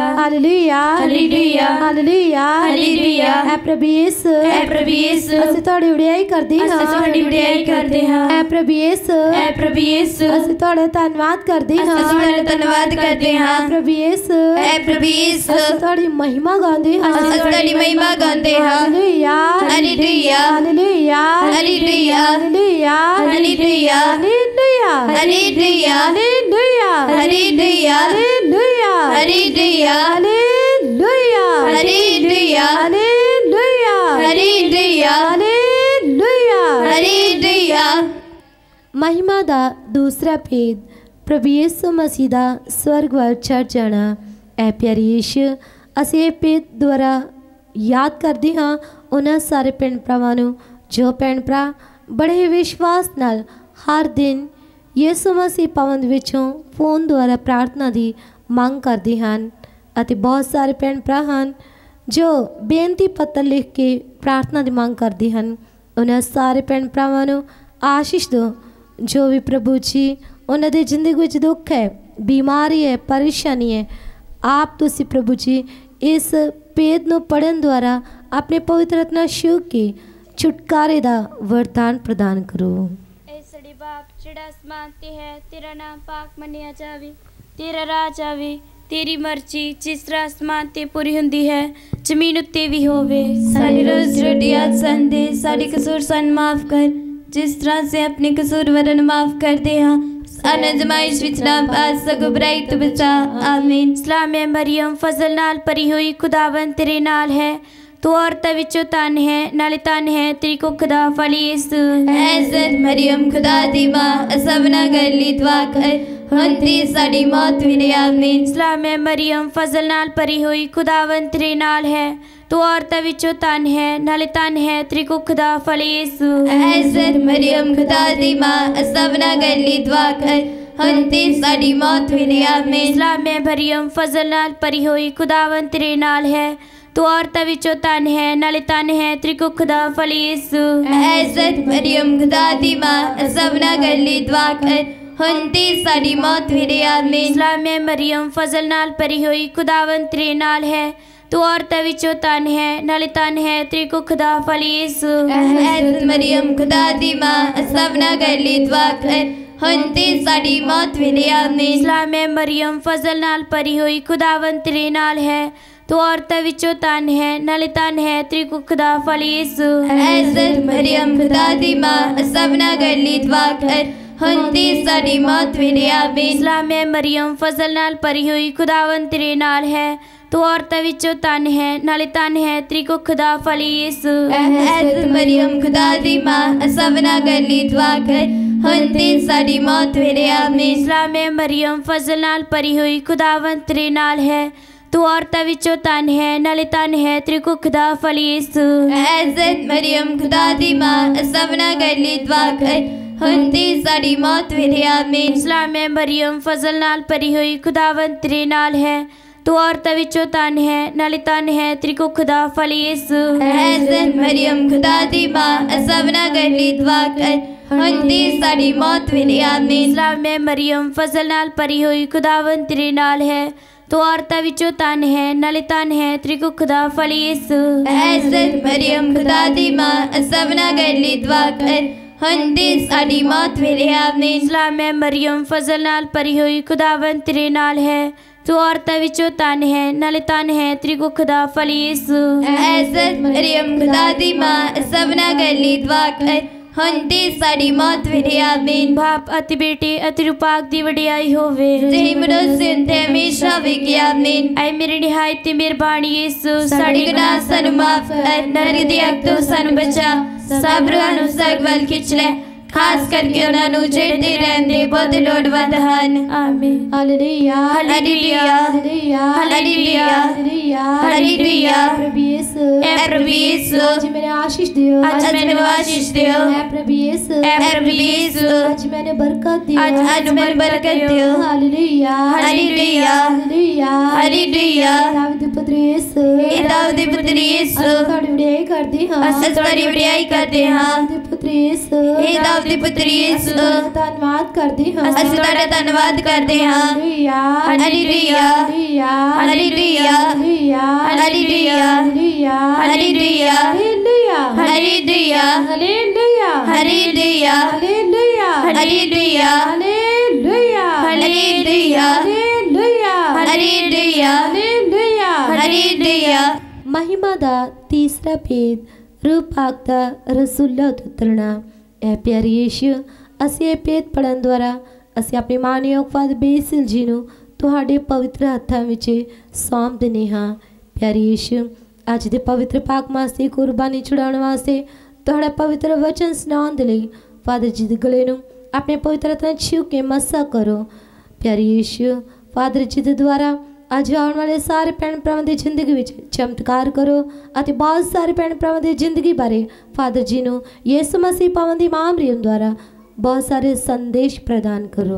hallelujah hallelujah hallelujah hallelujah ਐ ਪ੍ਰਭੂ ਯਿਸੂ ਐ ਪ੍ਰਭੂ ਯਿਸੂ ਅਸੀਂ ਤੁਹਾਡੀ ਵਡਿਆਈ ਕਰਦੇ ਹਾਂ ਅਸੀਂ ਤੁਹਾਡੀ ਵਡਿਆਈ ਕਰਦੇ ਹਾਂ ਐ ਪ੍ਰਭੂ ਯਿਸੂ ਐ ਪ੍ਰਭੂ ਯਿਸੂ ਅਸੀਂ ਤੁਹਾਡਾ ਧੰਨਵਾਦ ਕਰਦੇ ਹਾਂ ਅਸੀਂ ਤੁਹਾਡਾ ਧੰਨਵਾਦ ਕਰਦੇ ਹਾਂ ਪ੍ਰਭੂ ਯਿਸੂ ਐ ਪ੍ਰਭੂ ਯਿਸੂ ਅਸੀਂ ਤੁਹਾਡੀ ਮਹਿਮਾ ਗਾਉਂਦੇ ਹਾਂ ਅਸੀਂ ਤੁਹਾਡੀ ਮਹਿਮਾ ਗਾਉਂਦੇ ਹਾਂ hallelujah hallelujah hallelujah hallelujah hallelujah hallelujah hallelujah hallelujah hallelujah hallelujah hallelujah hallelujah hallelujah hallelujah hallelujah hallelujah hallelujah hallelujah ਮਹਿਮਾ ਦਾ ਦੂਸਰਾ ਭੇਦ ਪ੍ਰਭੂ ਯਿਸੂ ਮਸੀਹ ਦਾ ਸਵਰਗ ਵੱਲ ਚੜ੍ਹ ਜਾਣਾ। ਐ ਪਿਆਰੇ ਯਿਸੂ ਅਸੀਂ ਇਹ ਭੇਦ ਦੁਆਰਾ ਯਾਦ ਕਰਦੇ ਹਾਂ ਉਹਨਾਂ ਸਾਰੇ ਭੈਣ ਭਰਾਵਾਂ ਨੂੰ ਜੋ ਭੈਣ ਭਰਾ ਬੜੇ ਵਿਸ਼ਵਾਸ ਨਾਲ ਹਰ ਦਿਨ ਯਿਸੂ ਮਸੀਹ ਭਵਨ ਵਿੱਚੋਂ ਫੋਨ ਦੁਆਰਾ ਪ੍ਰਾਰਥਨਾ ਦੀ ਮੰਗ ਕਰਦੇ ਹਨ ਅਤੇ ਬਹੁਤ ਸਾਰੇ ਭੈਣ ਭਰਾ ਹਨ ਜੋ ਬੇਨਤੀ ਪੱਤਰ ਲਿਖ ਕੇ ਪ੍ਰਾਰਥਨਾ ਦੀ ਮੰਗ ਕਰਦੇ ਹਨ। ਉਹਨਾਂ ਸਾਰੇ ਭੈਣ ਭਰਾਵਾਂ ਨੂੰ ਆਸ਼ੀਸ਼ ਦਿਓ ਜੋ ਵੀ ਪ੍ਰਭੂ ਜੀ ਉਹਨਾਂ ਦੀ ਜ਼ਿੰਦਗੀ ਵਿੱਚ ਦੁੱਖ ਹੈ, ਬਿਮਾਰੀ ਹੈ, ਪਰੇਸ਼ਾਨੀ ਹੈ, ਆਪ ਤੁਸੀਂ ਪ੍ਰਭੂ ਜੀ ਇਸ ਭੇਦ ਨੂੰ ਪੜ੍ਹਨ ਦੁਆਰਾ ਆਪਣੇ ਪਵਿੱਤਰ ਰਤਨਾ ਛੂਹ ਕੇ ਛੁਟਕਾਰੇ ਦਾ ਵਰਦਾਨ ਪ੍ਰਦਾਨ ਕਰੋ। ਸਾਡੇ ਬਾਪ ਜਿਹੜਾ ਅਸਮਾਨ ਤੇ ਹੈ, ਤੇਰਾ ਨਾਮ ਪਾਕ ਮੰਨਿਆ ਜਾਵੇ, ਤੇਰਾ ਰਾਜ ਆਵੇ, ਤੇਰੀ ਮਰਜ਼ੀ ਜਿਸ ਤਰ੍ਹਾਂ ਅਸਮਾਨ ਤੇ ਪੂਰੀ ਹੁੰਦੀ ਹੈ ਜ਼ਮੀਨ ਉੱਤੇ ਵੀ ਹੋਵੇ। ਸਾਡੀ ਰੋਜ਼ ਰੋਟੀ ਅੱਜ ਸਾਨੂੰ ਦੇ, ਸਾਡੇ ਕਸੂਰ ਸਾਨੂੰ ਮਾਫ ਕਰ ਜਿਸ ਤਰ੍ਹਾਂ ਅਸੀਂ ਆਪਣੇ ਕਸੂਰਵਾਰਾਂ ਨੂੰ ਮਾਫ ਕਰਦੇ ਹਾਂ। ਸਾਨੂੰ ਅਜ਼ਮਾਇਸ਼ ਵਿੱਚ ਨਾ ਪਾ, ਸਗੋਂ ਬੁਰਾਈ ਤੋਂ ਬਚਾ। ਆਮੀਨ। ਸਲਾਮ ਹੈ ਮਰੀਮ, ਫਜ਼ਲ ਨਾਲ ਭਰੀ ਹੋਈ, ਖੁਦਾਵੰਦ ਤੇਰੇ ਨਾਲ ਹੈ, ਤੂੰ ਔਰਤਾਂ ਵਿੱਚੋਂ ਧਨ ਹੈ, ਨਾਲੇ ਧਨ ਹੈ ਤੇਰੀ ਕੁੱਖ ਦਾ ਫਲ ਯਿਸੂ। ਐਜ਼ਤ ਮਰੀਮ ਖੁਦਾ ਦੀ ਮਾਂ, ਸਭਨਾਂ ਗੈਰ ਲਈ ਦੁਆ ਕਰ, ਹੁਣ ਤੇ ਸਾਡੀ ਮੌਤ ਵੇਲੇ। ਆਮੀਨ। ਸਲਾਮ ਹੈ ਮਰੀਮ, ਫਜ਼ਲ ਨਾਲ ਭਰੀ ਹੋਈ, ਖੁਦਾਵੰਦ ਤੇਰੇ ਨਾਲ ਹੈ, ਤੂੰ ਔਰਤਾਂ ਵਿੱਚੋਂ ਧਨ ਹੈ, ਨਾਲੇ ਧਨ ਹੈ ਤੇਰੀ ਕੁੱਖ ਦਾ ਫਲ ਯਿਸੂ। ਐਜ਼ਤ ਮਰੀਮ ਖੁਦਾ ਦੀ ਮਾਂ, ਸਭਨਾਂ ਗੈਰ ਲਈ ਦੁਆ ਕਰ, ਹੁਣ ਤੇ ਸਾਡੀ ਮੌਤ ਵੇਲੇ। ਆਮੀਨ। ਸਲਾਮ ਹੈ ਮਰੀਮ, ਫਜ਼ਲ ਨਾਲ ਭਰੀ ਹੋਈ, ਖੁਦਾਵੰਦ ਤੇਰੇ ਨਾਲ ਹੈ, ਤੂੰ ਔਰਤਾਂ ਵਿੱਚੋਂ ਧਨ ਹੈ, ਨਾਲੇ ਧਨ ਹੈ ਤੇਰੀ ਕੁੱਖ ਦਾ ਫਲ ਯਿਸੂ। ਐਜ਼ਤ ਮਰੀਮ ਖੁਦਾ ਦੀ ਮਾਂ, ਸਭਨਾਂ ਗੈਰ ਲਈ ਦੁਆ ਕਰ, ਹੁਣ ਤੇ ਸਾਡੀ ਮੌਤ ਵੇਲੇ। ਆਮੀਨ। ਸਲਾਮ ਹੈ ਮਰੀਮ, ਫਜ਼ਲ ਨਾਲ ਭਰੀ ਹੋਈ, ਖੁਦਾਵੰਦ ਤੇਰੇ ਨਾਲ ਹੈ, ਤੂੰ ਔਰਤਾਂ ਵਿੱਚੋਂ ਧਨ ਹੈ, ਨਾਲੇ ਧਨ ਹੈ ਤੇਰੀ ਕੁੱਖ ਦਾ ਫਲ ਯਿਸੂ। ਐਜ਼ਤ ਮਰੀਮ ਖੁਦਾ ਦੀ ਮਾਂ, ਸਭਨਾਂ ਗੈਰ ਲਈ ਦੁਆ ਕਰ, ਹੁਣ ਤੇ ਸਾਡੀ ਮੌਤ ਵੇਲੇ। ਆਮੀਨ। ਸਲਾਮ ਹੈ ਮਰੀਮ, ਫਜ਼ਲ ਨਾਲ ਭਰੀ ਹੋਈ, ਖੁਦਾਵੰਦ ਤੇਰੇ ਨਾਲ ਹੈ, ਤੂੰ ਔਰਤਾਂ ਵਿੱਚੋਂ ਧਨ ਹੈ, ਨਾਲੇ ਧਨ ਹੈ ਤੇਰੀ ਕੁੱਖ ਦਾ ਫਲ ਯਿਸੂ। ਐਜ਼ਤ ਮਰੀਮ ਖੁਦਾ ਦੀ ਮਾਂ, ਸਭਨਾਂ ਗੈਰ ਲਈ ਦੁਆ ਕਰ, ਹੁਣ ਤੇ ਸਾਡੀ ਮੌਤ ਵੇਲੇ। ਆਮੀਨ। ਸਲਾਮ ਹੈ ਮਰੀਮ, ਫਜ਼ਲ ਨਾਲ ਭਰੀ ਹੋਈ, ਖੁਦਾਵੰਦ ਤੇਰੇ ਨਾਲ ਹੈ, ਤੂੰ ਔਰਤਾਂ ਵਿੱਚੋਂ ਧਨ ਹੈ, ਨਾਲੇ ਧਨ ਹੈ ਤੇਰੀ ਕੁੱਖ ਦਾ ਫਲ ਯਿਸੂ। ਐਜ਼ਤ ਮਰੀਮ ਖੁਦਾ ਦੀ ਮਾਂ, ਸਭਨਾਂ ਗੈਰ ਲਈ ਦੁਆ ਕਰ, ਹੁਣ ਤੇ ਸਾਡੀ ਮੌਤ ਵੇਲੇ। ਆਮੀਨ। ਸਲਾਮ ਹੈ ਮਰੀਮ, ਫਜ਼ਲ ਨਾਲ ਭਰੀ ਹੋਈ, ਖੁਦਾਵੰਦ ਤੇਰੇ ਨਾਲ ਹੈ, ਤੂੰ ਔਰਤਾਂ ਵਿੱਚੋਂ ਧਨ ਹੈ, ਨਾਲੇ ਧਨ ਹੈ ਤੇਰੀ ਕੁੱਖ ਦਾ ਫਲ ਯਿਸੂ। ਐਜ਼ਤ ਮਰੀਮ ਖੁਦਾ ਦੀ ਮਾਂ, ਸਭਨਾਂ ਗੈਰ ਲਈ ਦੁਆ ਕਰ, ਹੁਣ ਤੇ ਸਾਡੀ ਮੌਤ ਵੇਲੇ। ਆਮੀਨ। ਸਲਾਮ ਹੈ ਮਰੀਮ, ਫਜ਼ਲ ਨਾਲ ਭਰੀ ਹੋਈ, ਖੁਦਾਵੰਦ ਤੇਰੇ ਨਾਲ ਹੈ, ਤੂੰ ਔਰਤਾਂ ਵਿੱਚੋਂ ਧਨ ਹੈ, ਨਾਲੇ ਧਨ ਹੈ ਤੇਰੀ ਕੁੱਖ ਦਾ ਫਲ ਯਿਸੂ। ਐਜ਼ਤ ਮਰੀਮ ਖੁਦਾ ਦੀ ਮਾਂ, ਸਭਨਾਂ ਗੈਰ ਲਈ ਦੁਆ ਕਰ, ਹੁਣ ਤੇ ਸਾਡੀ ਮੌਤ ਵੇਲੇ। ਆਮੀਨ। ਸਲਾਮ ਹੈ ਮਰੀਮ, ਫਜ਼ਲ ਨਾਲ ਭਰੀ ਹੋਈ, ਖੁਦਾਵੰਦ ਤੇਰੇ ਨਾਲ ਹੈ, ਤੂੰ ਔਰਤਾਂ ਵਿੱਚੋਂ ਧਨ ਹੈ, ਨਾਲੇ ਧਨ ਹੈ ਤੇਰੀ ਕੁੱਖ ਦਾ ਫਲ ਯਿਸੂ। ਐਜ਼ਤ ਮਰੀਮ ਖੁਦਾ ਦੀ ਮਾਂ, ਸਭਨਾਂ ਗੈਰ ਲਈ ਦੁਆ ਕਰ, ਹੁਣ ਤੇ ਸਾਡੀ ਮੌਤ ਵੇਲੇ। ਆਮੀਨ। ਸਲਾਮ ਹੈ ਮਰੀਮ, ਫਜ਼ਲ ਨਾਲ ਭਰੀ ਹੋਈ, ਖੁਦਾਵੰਦ ਤੇਰੇ ਨਾਲ ਹੈ, ਤੂੰ ਔਰਤਾਂ ਵਿੱਚੋਂ ਧਨ ਹੈ, ਨਾਲੇ ਧਨ ਹੈ ਤੇਰੀ ਕੁੱਖ ਦਾ ਫਲ ਯਿਸੂ। ਐਜ਼ਤ ਮਰੀਮ ਖੁਦਾ ਦੀ ਮਾਂ, ਸਭਨਾਂ ਗੈਰ ਲਈ ਦੁਆ ਕਰ, ਹੁਣ ਤੇ ਸਾਡੀ ਮੌਤ ਵੇਲੇ। ਆਮੀਨ। ਬਾਪ ਅਤੇ ਬੇਟੇ ਅਤੇ ਰੂਪਾਕ ਦੀ ਵਡਿਆਈ ਹੋਵੇ, ਜਿਹੀ ਮਨੁੱਖ ਤੇ ਹਮੇਸ਼ਾ ਹੋਵੇਗੀ। ਆਮੀਨ। ਐ ਮੇਰੇ ਨਿਹਾਇਤ ਤੇ ਮਿਹਰਬਾਨੀ ਯਿਸੂ, ਸਾਡੇ ਗੁਨਾਹ ਸਾਨੂੰ ਮਾਫ ਕਰ, ਨਰਕ ਦੀ ਅੱਗ ਤੋਂ ਸਾਨੂੰ ਬਚਾ, ਸਭ ਰੂਹਾਂ ਨੂੰ ਸਵਰਗ ਵੱਲ ਖਿੱਚ ਲੈ, ਖਾਸ ਕਰਕੇ ਉਹਨਾਂ ਨੂੰ ਜਿਹੜੇ ਰਹਿੰਦੇ ਬਹੁਤ ਲੋੜਵੰਦ ਹਨ। ਆਮੀਨ। Hallelujah hallelujah hallelujah hallelujah hallelujah hallelujah. ਪ੍ਰਭੂ ਯਿਸੂ ਐ ਪ੍ਰਭੂ ਯਿਸੂ, ਅੱਜ ਮੈਨੂੰ ਆਸ਼ੀਸ਼ ਦਿਓ, ਅੱਜ ਮੈਨੂੰ ਆਸ਼ੀਸ਼ ਦਿਓ। ਐ ਪ੍ਰਭੂ ਯਿਸੂ, ਐ ਪ੍ਰਭੂ ਯਿਸੂ, ਅੱਜ ਮੈਨੂੰ ਬਰਕਤ ਦਿਓ, ਅੱਜ ਮੈਨੂੰ ਬਰਕਤ ਦਿਓ। Hallelujah hallelujah hallelujah hallelujah. David ਦੇ ਪੁੱਤਰ ਯਿਸੂ, ਇਹ ਦਾਊਦ ਦੇ ਪੁੱਤਰ ਯਿਸੂ, ਅਸੀਂ ਤੁਹਾਡੀ ਵਡਿਆਈ ਕਰਦੇ ਹਾਂ, ਅਸੀਂ ਤੁਹਾਡੀ ਵਡਿਆਈ ਕਰਦੇ ਹਾਂ। ਦਾਵੀਦ ਦੇ ਪੁੱਤਰ ਪੁੱਤਰ ਯਿਸੂ हे दाऊद दे पुत्र यीशु ਧੰਨਵਾਦ ਕਰਦੇ ਹਾਂ ਅਸੀਂ ਤੁਹਾਡਾ ਧੰਨਵਾਦ ਕਰਦੇ ਹਾਂ hallelujah hallelujah hallelujah hallelujah hallelujah hallelujah hallelujah hallelujah hallelujah hallelujah hallelujah hallelujah hallelujah hallelujah hallelujah hallelujah hallelujah hallelujah ਮਹਿਮਾ ਦਾ ਤੀਸਰਾ ਭੇਦ ਰੂਹ ਪਾਕ ਦਾ ਰਸੂਲਾਂ ਤੋਂ ਉਤਰਨਾ। ਇਹ ਪਿਆਰੇ ਯੀਸ਼ੂ ਅਸੀਂ ਇਹ ਭੇਦ ਪੜ੍ਹਨ ਦੁਆਰਾ ਅਸੀਂ ਆਪਣੇ ਮਾਨਯੋਗ ਫਾਦਰ ਬੇਸਿਲ ਜੀ ਨੂੰ ਤੁਹਾਡੇ ਪਵਿੱਤਰ ਹੱਥਾਂ ਵਿੱਚ ਸੌਂਪ ਦਿੰਦੇ ਹਾਂ। ਪਿਆਰੇ ਯੀਸ਼ੂ ਅੱਜ ਦੇ ਪਵਿੱਤਰ ਪਾਕ ਮਾਸ ਦੀ ਕੁਰਬਾਨੀ ਚੜਾਉਣ ਵਾਸਤੇ ਤੁਹਾਡਾ ਪਵਿੱਤਰ ਵਚਨ ਸੁਣਾਉਣ ਦੇ ਲਈ ਫਾਦਰ ਜੀ ਦੇ ਗਲੇ ਨੂੰ ਆਪਣੇ ਪਵਿੱਤਰ ਹੱਥਾਂ ਛੂਹ ਕੇ ਮੱਸਾ ਕਰੋ। ਪਿਆਰੇ ਯੀਸ਼ੂ ਫਾਦਰ ਜੀ ਦੇ ਦੁਆਰਾ ਅੱਜ ਆਉਣ ਵਾਲੇ ਸਾਰੇ ਭੈਣ ਭਰਾਵਾਂ ਦੀ ਜ਼ਿੰਦਗੀ ਵਿੱਚ ਚਮਤਕਾਰ ਕਰੋ ਅਤੇ ਬਹੁਤ ਸਾਰੇ ਭੈਣ ਭਰਾਵਾਂ ਦੀ ਜ਼ਿੰਦਗੀ ਬਾਰੇ ਫਾਦਰ ਜੀ ਨੂੰ ਯਿਸੂ ਮਸੀਹ ਪਾਵਨ ਦੀ ਮਾਂ ਮਰੀਮ ਦੁਆਰਾ ਬਹੁਤ ਸਾਰੇ ਸੰदेश प्रदान करो।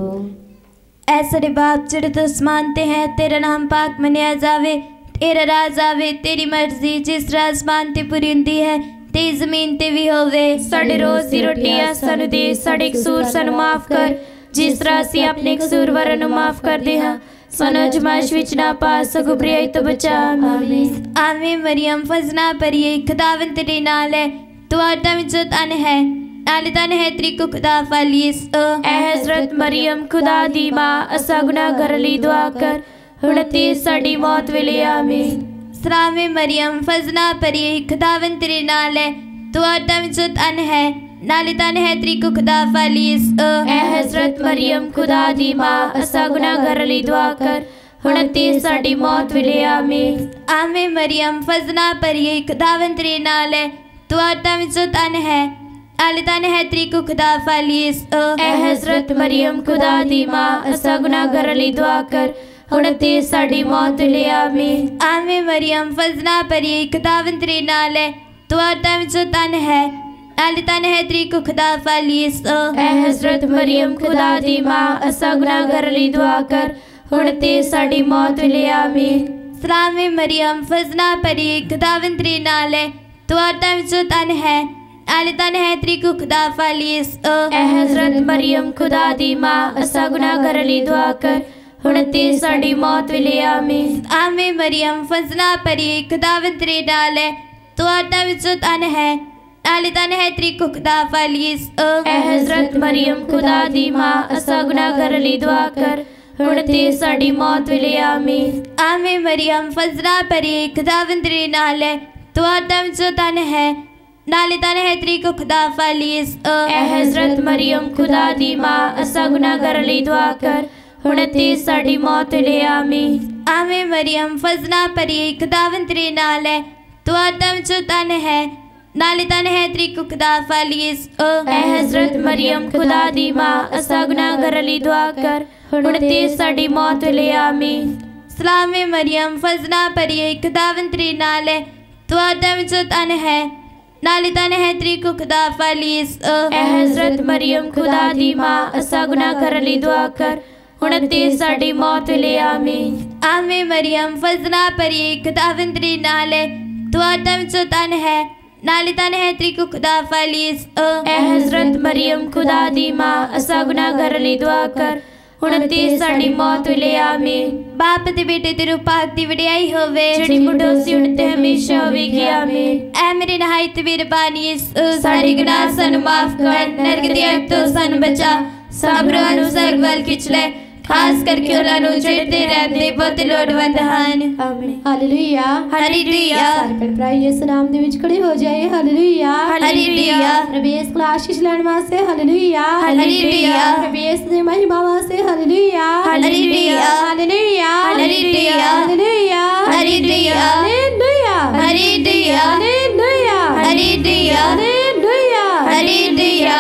ऐ साडे बाप जिहड़े तुस मानते हैं तेरा नाम पाक मनिया जावे तेरा राज आवे तेरी मर्जी जिस तरह आसमान ते पूरी हुंदी है ते जमीन ते भी होवे। ਸਾਡੇ ਰੋਜ਼ ਦੀ ਰੋਟੀ ਆ ਸਾਨੂੰ ਦੇ ਸਾਡੇ ਕਸੂਰ ਸਾਨੂੰ ਮਾਫ ਕਰ ਜਿਸ ਤਰ੍ਹਾਂ ਅਸੀਂ ਆਪਣੇ ਕਸੂਰਵਾਰਾਂ ਨੂੰ ਮਾਫ ਕਰਦੇ ਹਾਂ ਸਾਨੂੰ ਅਜ਼ਮਾਇਸ਼ ਵਿੱਚ ਨਾ ਪਾ ਸਗੋਂ ਬੁਰਾਈ ਤੋਂ ਬਚਾ ਆਮੀਨ। आवे मरियम फजना परिए खुदावंद तेरे नाल है तू औरतां विचों धन है नाले धन है तेरी कुख दा फल यीशु। ਐ ਹਜ਼ਰਤ ਮਰੀਮ ਖੁਦਾ ਦੀ ਮਾਂ ਅਸਾਂ ਗੁਨਾਹਗਾਰਾਂ ਲਈ ਦੁਆ ਕਰ ਹੁਣ ਤੇ ਸਾਡੀ ਮੌਤ ਵੇਲੇ ਆਮੀਨ। सलामे मरियम फजना परिए खुदावंद तेरे नाल है तू औरतां विचों धन है नाले धन है तेरी कुख दा फल यीशु। ਐ ਹਜ਼ਰਤ ਮਰੀਮ ਖੁਦਾ ਦੀ ਮਾਂ ਅਸਾਂ ਗੁਨਾਹਗਾਰਾਂ ਲਈ ਦੁਆ ਕਰ ਹੁਣ ਤੇ ਸਾਡੀ ਮੌਤ ਵੇਲੇ ਆਮੀਨ। आवे मरियम फजना परिए खुदावंद तेरे नाल है तू औरतां विचों धन है नाले धन है तेरी कुख दा फल यीशु। ਐ ਹਜ਼ਰਤ ਮਰੀਮ ਖੁਦਾ ਦੀ ਮਾਂ ਅਸਾਂ ਗੁਨਾਹਗਾਰਾਂ ਲਈ ਦੁਆ ਕਰ ਹੁਣ ਤੇ ਸਾਡੀ ਮੌਤ ਵੇਲੇ ਆਮੀਨ। आवे मरियम फजना परिए खुदावंद तेरे नाल है तू औरतां विचों धन है नाले धन है तेरी कुख दा फल यीशु। ਐ ਹਜ਼ਰਤ ਮਰੀਮ ਖੁਦਾ ਦੀ ਮਾਂ ਅਸਾਂ ਗੁਨਾਹਗਾਰਾਂ ਲਈ ਦੁਆ ਕਰ ਹੁਣ ਤੇ ਸਾਡੀ ਮੌਤ ਵੇਲੇ ਆਮੀਨ। सलामे मरियम फजना परिए खुदावंद तेरे नाल है तू औरतां विचों धन है नाले धन है तेरी कुख दा फल यीशु। ਐ ਹਜ਼ਰਤ ਮਰੀਮ ਖੁਦਾ ਦੀ ਮਾਂ ਅਸਾਂ ਗੁਨਾਹਗਾਰਾਂ ਲਈ ਦੁਆ ਕਰ ਹੁਣ ਤੇ ਸਾਡੀ ਮੌਤ ਵੇਲੇ ਆਮੀਨ। आवे मरियम फजना परिए खुदावंद तेरे नाल है तू औरतां विचों धन है नाले धन है तेरी कुख दा फल यीशु। ਐ ਹਜ਼ਰਤ ਮਰੀਮ ਖੁਦਾ ਦੀ ਮਾਂ ਅਸਾਂ ਗੁਨਾਹਗਾਰਾਂ ਲਈ ਦੁਆ ਕਰ ਹੁਣ ਤੇ ਸਾਡੀ ਮੌਤ ਵੇਲੇ ਆਮੀਨ। आवे मरियम फजना परिए खुदावंद तेरे नाल है तू औरतां विचों धन है नाले धन है तेरी कुख दा फल यीशु। ਐ ਹਜ਼ਰਤ ਮਰੀਮ ਖੁਦਾ ਦੀ ਮਾਂ ਅਸਾਂ ਗੁਨਾਹਗਾਰਾਂ ਲਈ ਦੁਆ ਕਰ ਹੁਣ ਤੇ ਸਾਡੀ ਮੌਤ ਵੇਲੇ ਆਮੀਨ। आवे मरियम फजना परिए खुदावंद तेरे नाल है तू औरतां विचों धन है नाले धन है तेरी कुख दा फल यीशु। ਐ ਹਜ਼ਰਤ ਮਰੀਮ ਖੁਦਾ ਦੀ ਮਾਂ ਅਸਾਂ ਗੁਨਾਹਗਾਰਾਂ ਲਈ ਦੁਆ ਕਰ ਹੁਣ ਤੇ ਸਾਡੀ ਮੌਤ ਵੇਲੇ ਆਮੀਨ। सलामे मरियम फजना परिए खुदावंद तेरे नाल है तू औरतां विचों धन है नाले धन है तेरी कुख दा फल यीशु। ਐ ਹਜ਼ਰਤ ਮਰੀਮ ਖੁਦਾ ਦੀ ਮਾਂ ਅਸਾਂ ਗੁਨਾਹਗਾਰਾਂ ਲਈ ਦੁਆ ਕਰ ਹੁਣ ਤੇ ਸਾਡੀ ਮੌਤ ਵੇਲੇ ਆਮੀਨ। आवे मरियम फजना परिए खुदावंद तेरे नाल है तू औरतां विचों धन है नाले धन है तेरी कुख दा फल यीशु। ਐ ਹਜ਼ਰਤ ਮਰੀਮ ਖੁਦਾ ਦੀ ਮਾਂ ਅਸਾਂ ਗੁਨਾਹਗਾਰਾਂ ਲਈ ਦੁਆ ਕਰ ਹੁਣ ਤੇ ਸਾਡੀ ਮੌਤ ਵੇਲੇ ਆਮੀਨ। बाप ते बेटे ते रूह पाक दी वडियाई होवे ਜਿਹੜੀ ਮੁੱਢੋਂ ਸੀ ਹੁਣ ਤੇ ਹਮੇਸ਼ਾ ਹੋਵੇਗੀ ਆਮੀਨ। ऐ मेरे नहायत मेहरबान यीशु सारे गुनाह सानू माफ कर नरक दी अग तो सानू बचा सब रूहां नू स्वर्ग वल खिच ले खास करके उन्हां नू जिहड़े रहंदे बहुत लोड़वंद हन। आमीन ਹਾਲੇਲੂਇਆ हालेलुया ਸਾਰੇ ਭੈਣ ਭਰਾ ਯਿਸੂ ਨਾਮ ਦੇ ਵਿੱਚ ਖੜੇ ਹੋ ਜਾਏ। ਹਾਲੇਲੂਇਆ हालेलुया ਪ੍ਰਭੂ ਯਿਸੂ ਕੋਲ ਆਸ਼ੀਸ਼ ਲੈਣ ਵਾਸਤੇ ਹਾਲੇਲੂਇਆ ਹਾਲੇਲੂਇਆ ਪ੍ਰਭੂ ਯਿਸੂ ਦੀ ਮਹਿਮਾ ਵਾਸਤੇ hallelujah hallelujah hallelujah hallelujah hallelujah hallelujah hallelujah hallelujah hallelujah hallelujah hallelujah hallelujah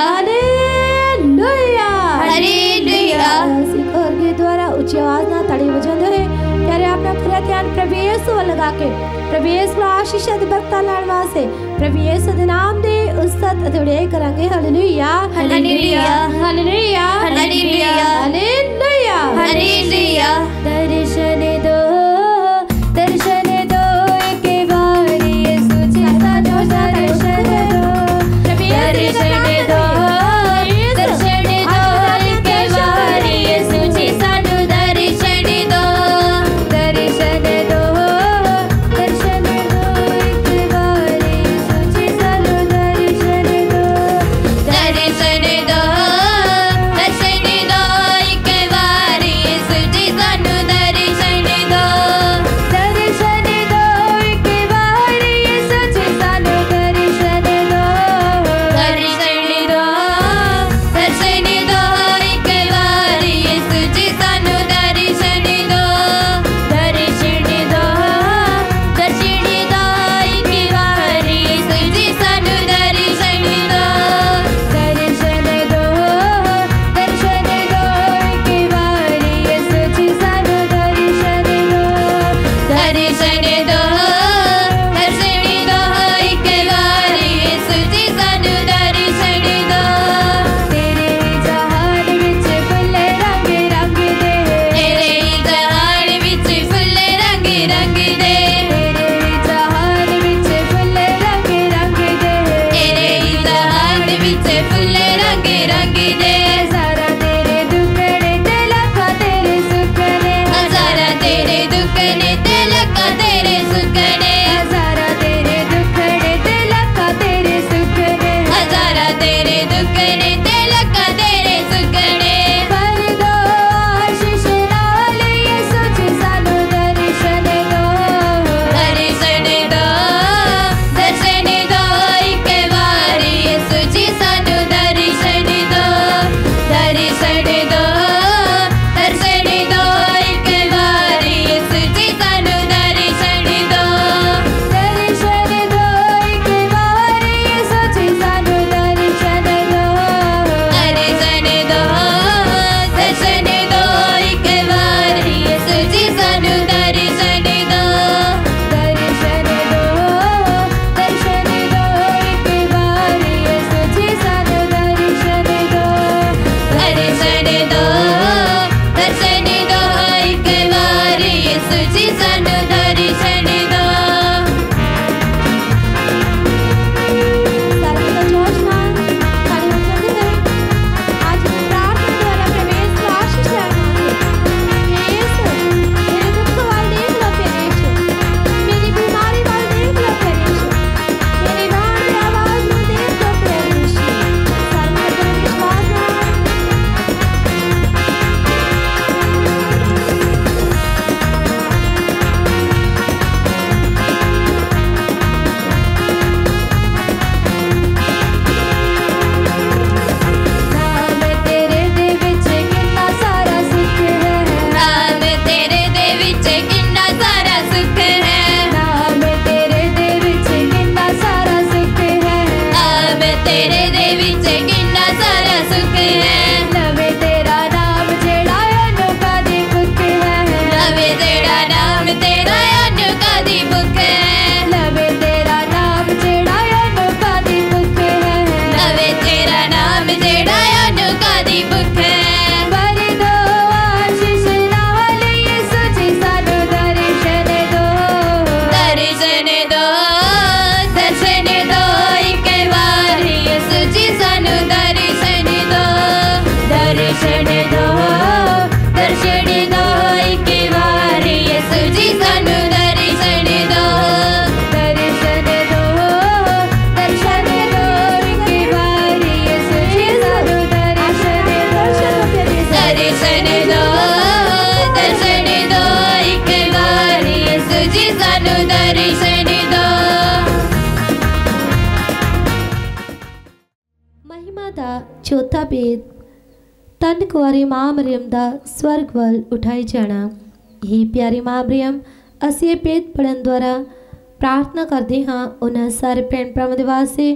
hallelujah hallelujah ਸਿੱਖ ਹੋਰ के द्वारा ऊंची आवाज ना ताड़ी बजाते हुए प्यारे अपना पूरा ध्यान प्रभु यीशु वल लगा के प्रभु यीशु को आशीष ते बरकतां लैण वास्ते प्रभु यीशु दे नाम दे उस्सत अते उड़ाई करांगे। Hallelujah hallelujah hallelujah hallelujah hallelujah hallelujah दर्शन दो एक बार यीशु जी सा जो दर्शन दो प्रभु यीशु चौथा भेद धन कुआरी मां मरियम दा स्वर्ग वल उठाई जाना। ही प्यारी मां मरियम असीं ये भेद पढ़न द्वारा प्रार्थना करते हाँ उन्होंने सारे भैन भरावां दे वास्ते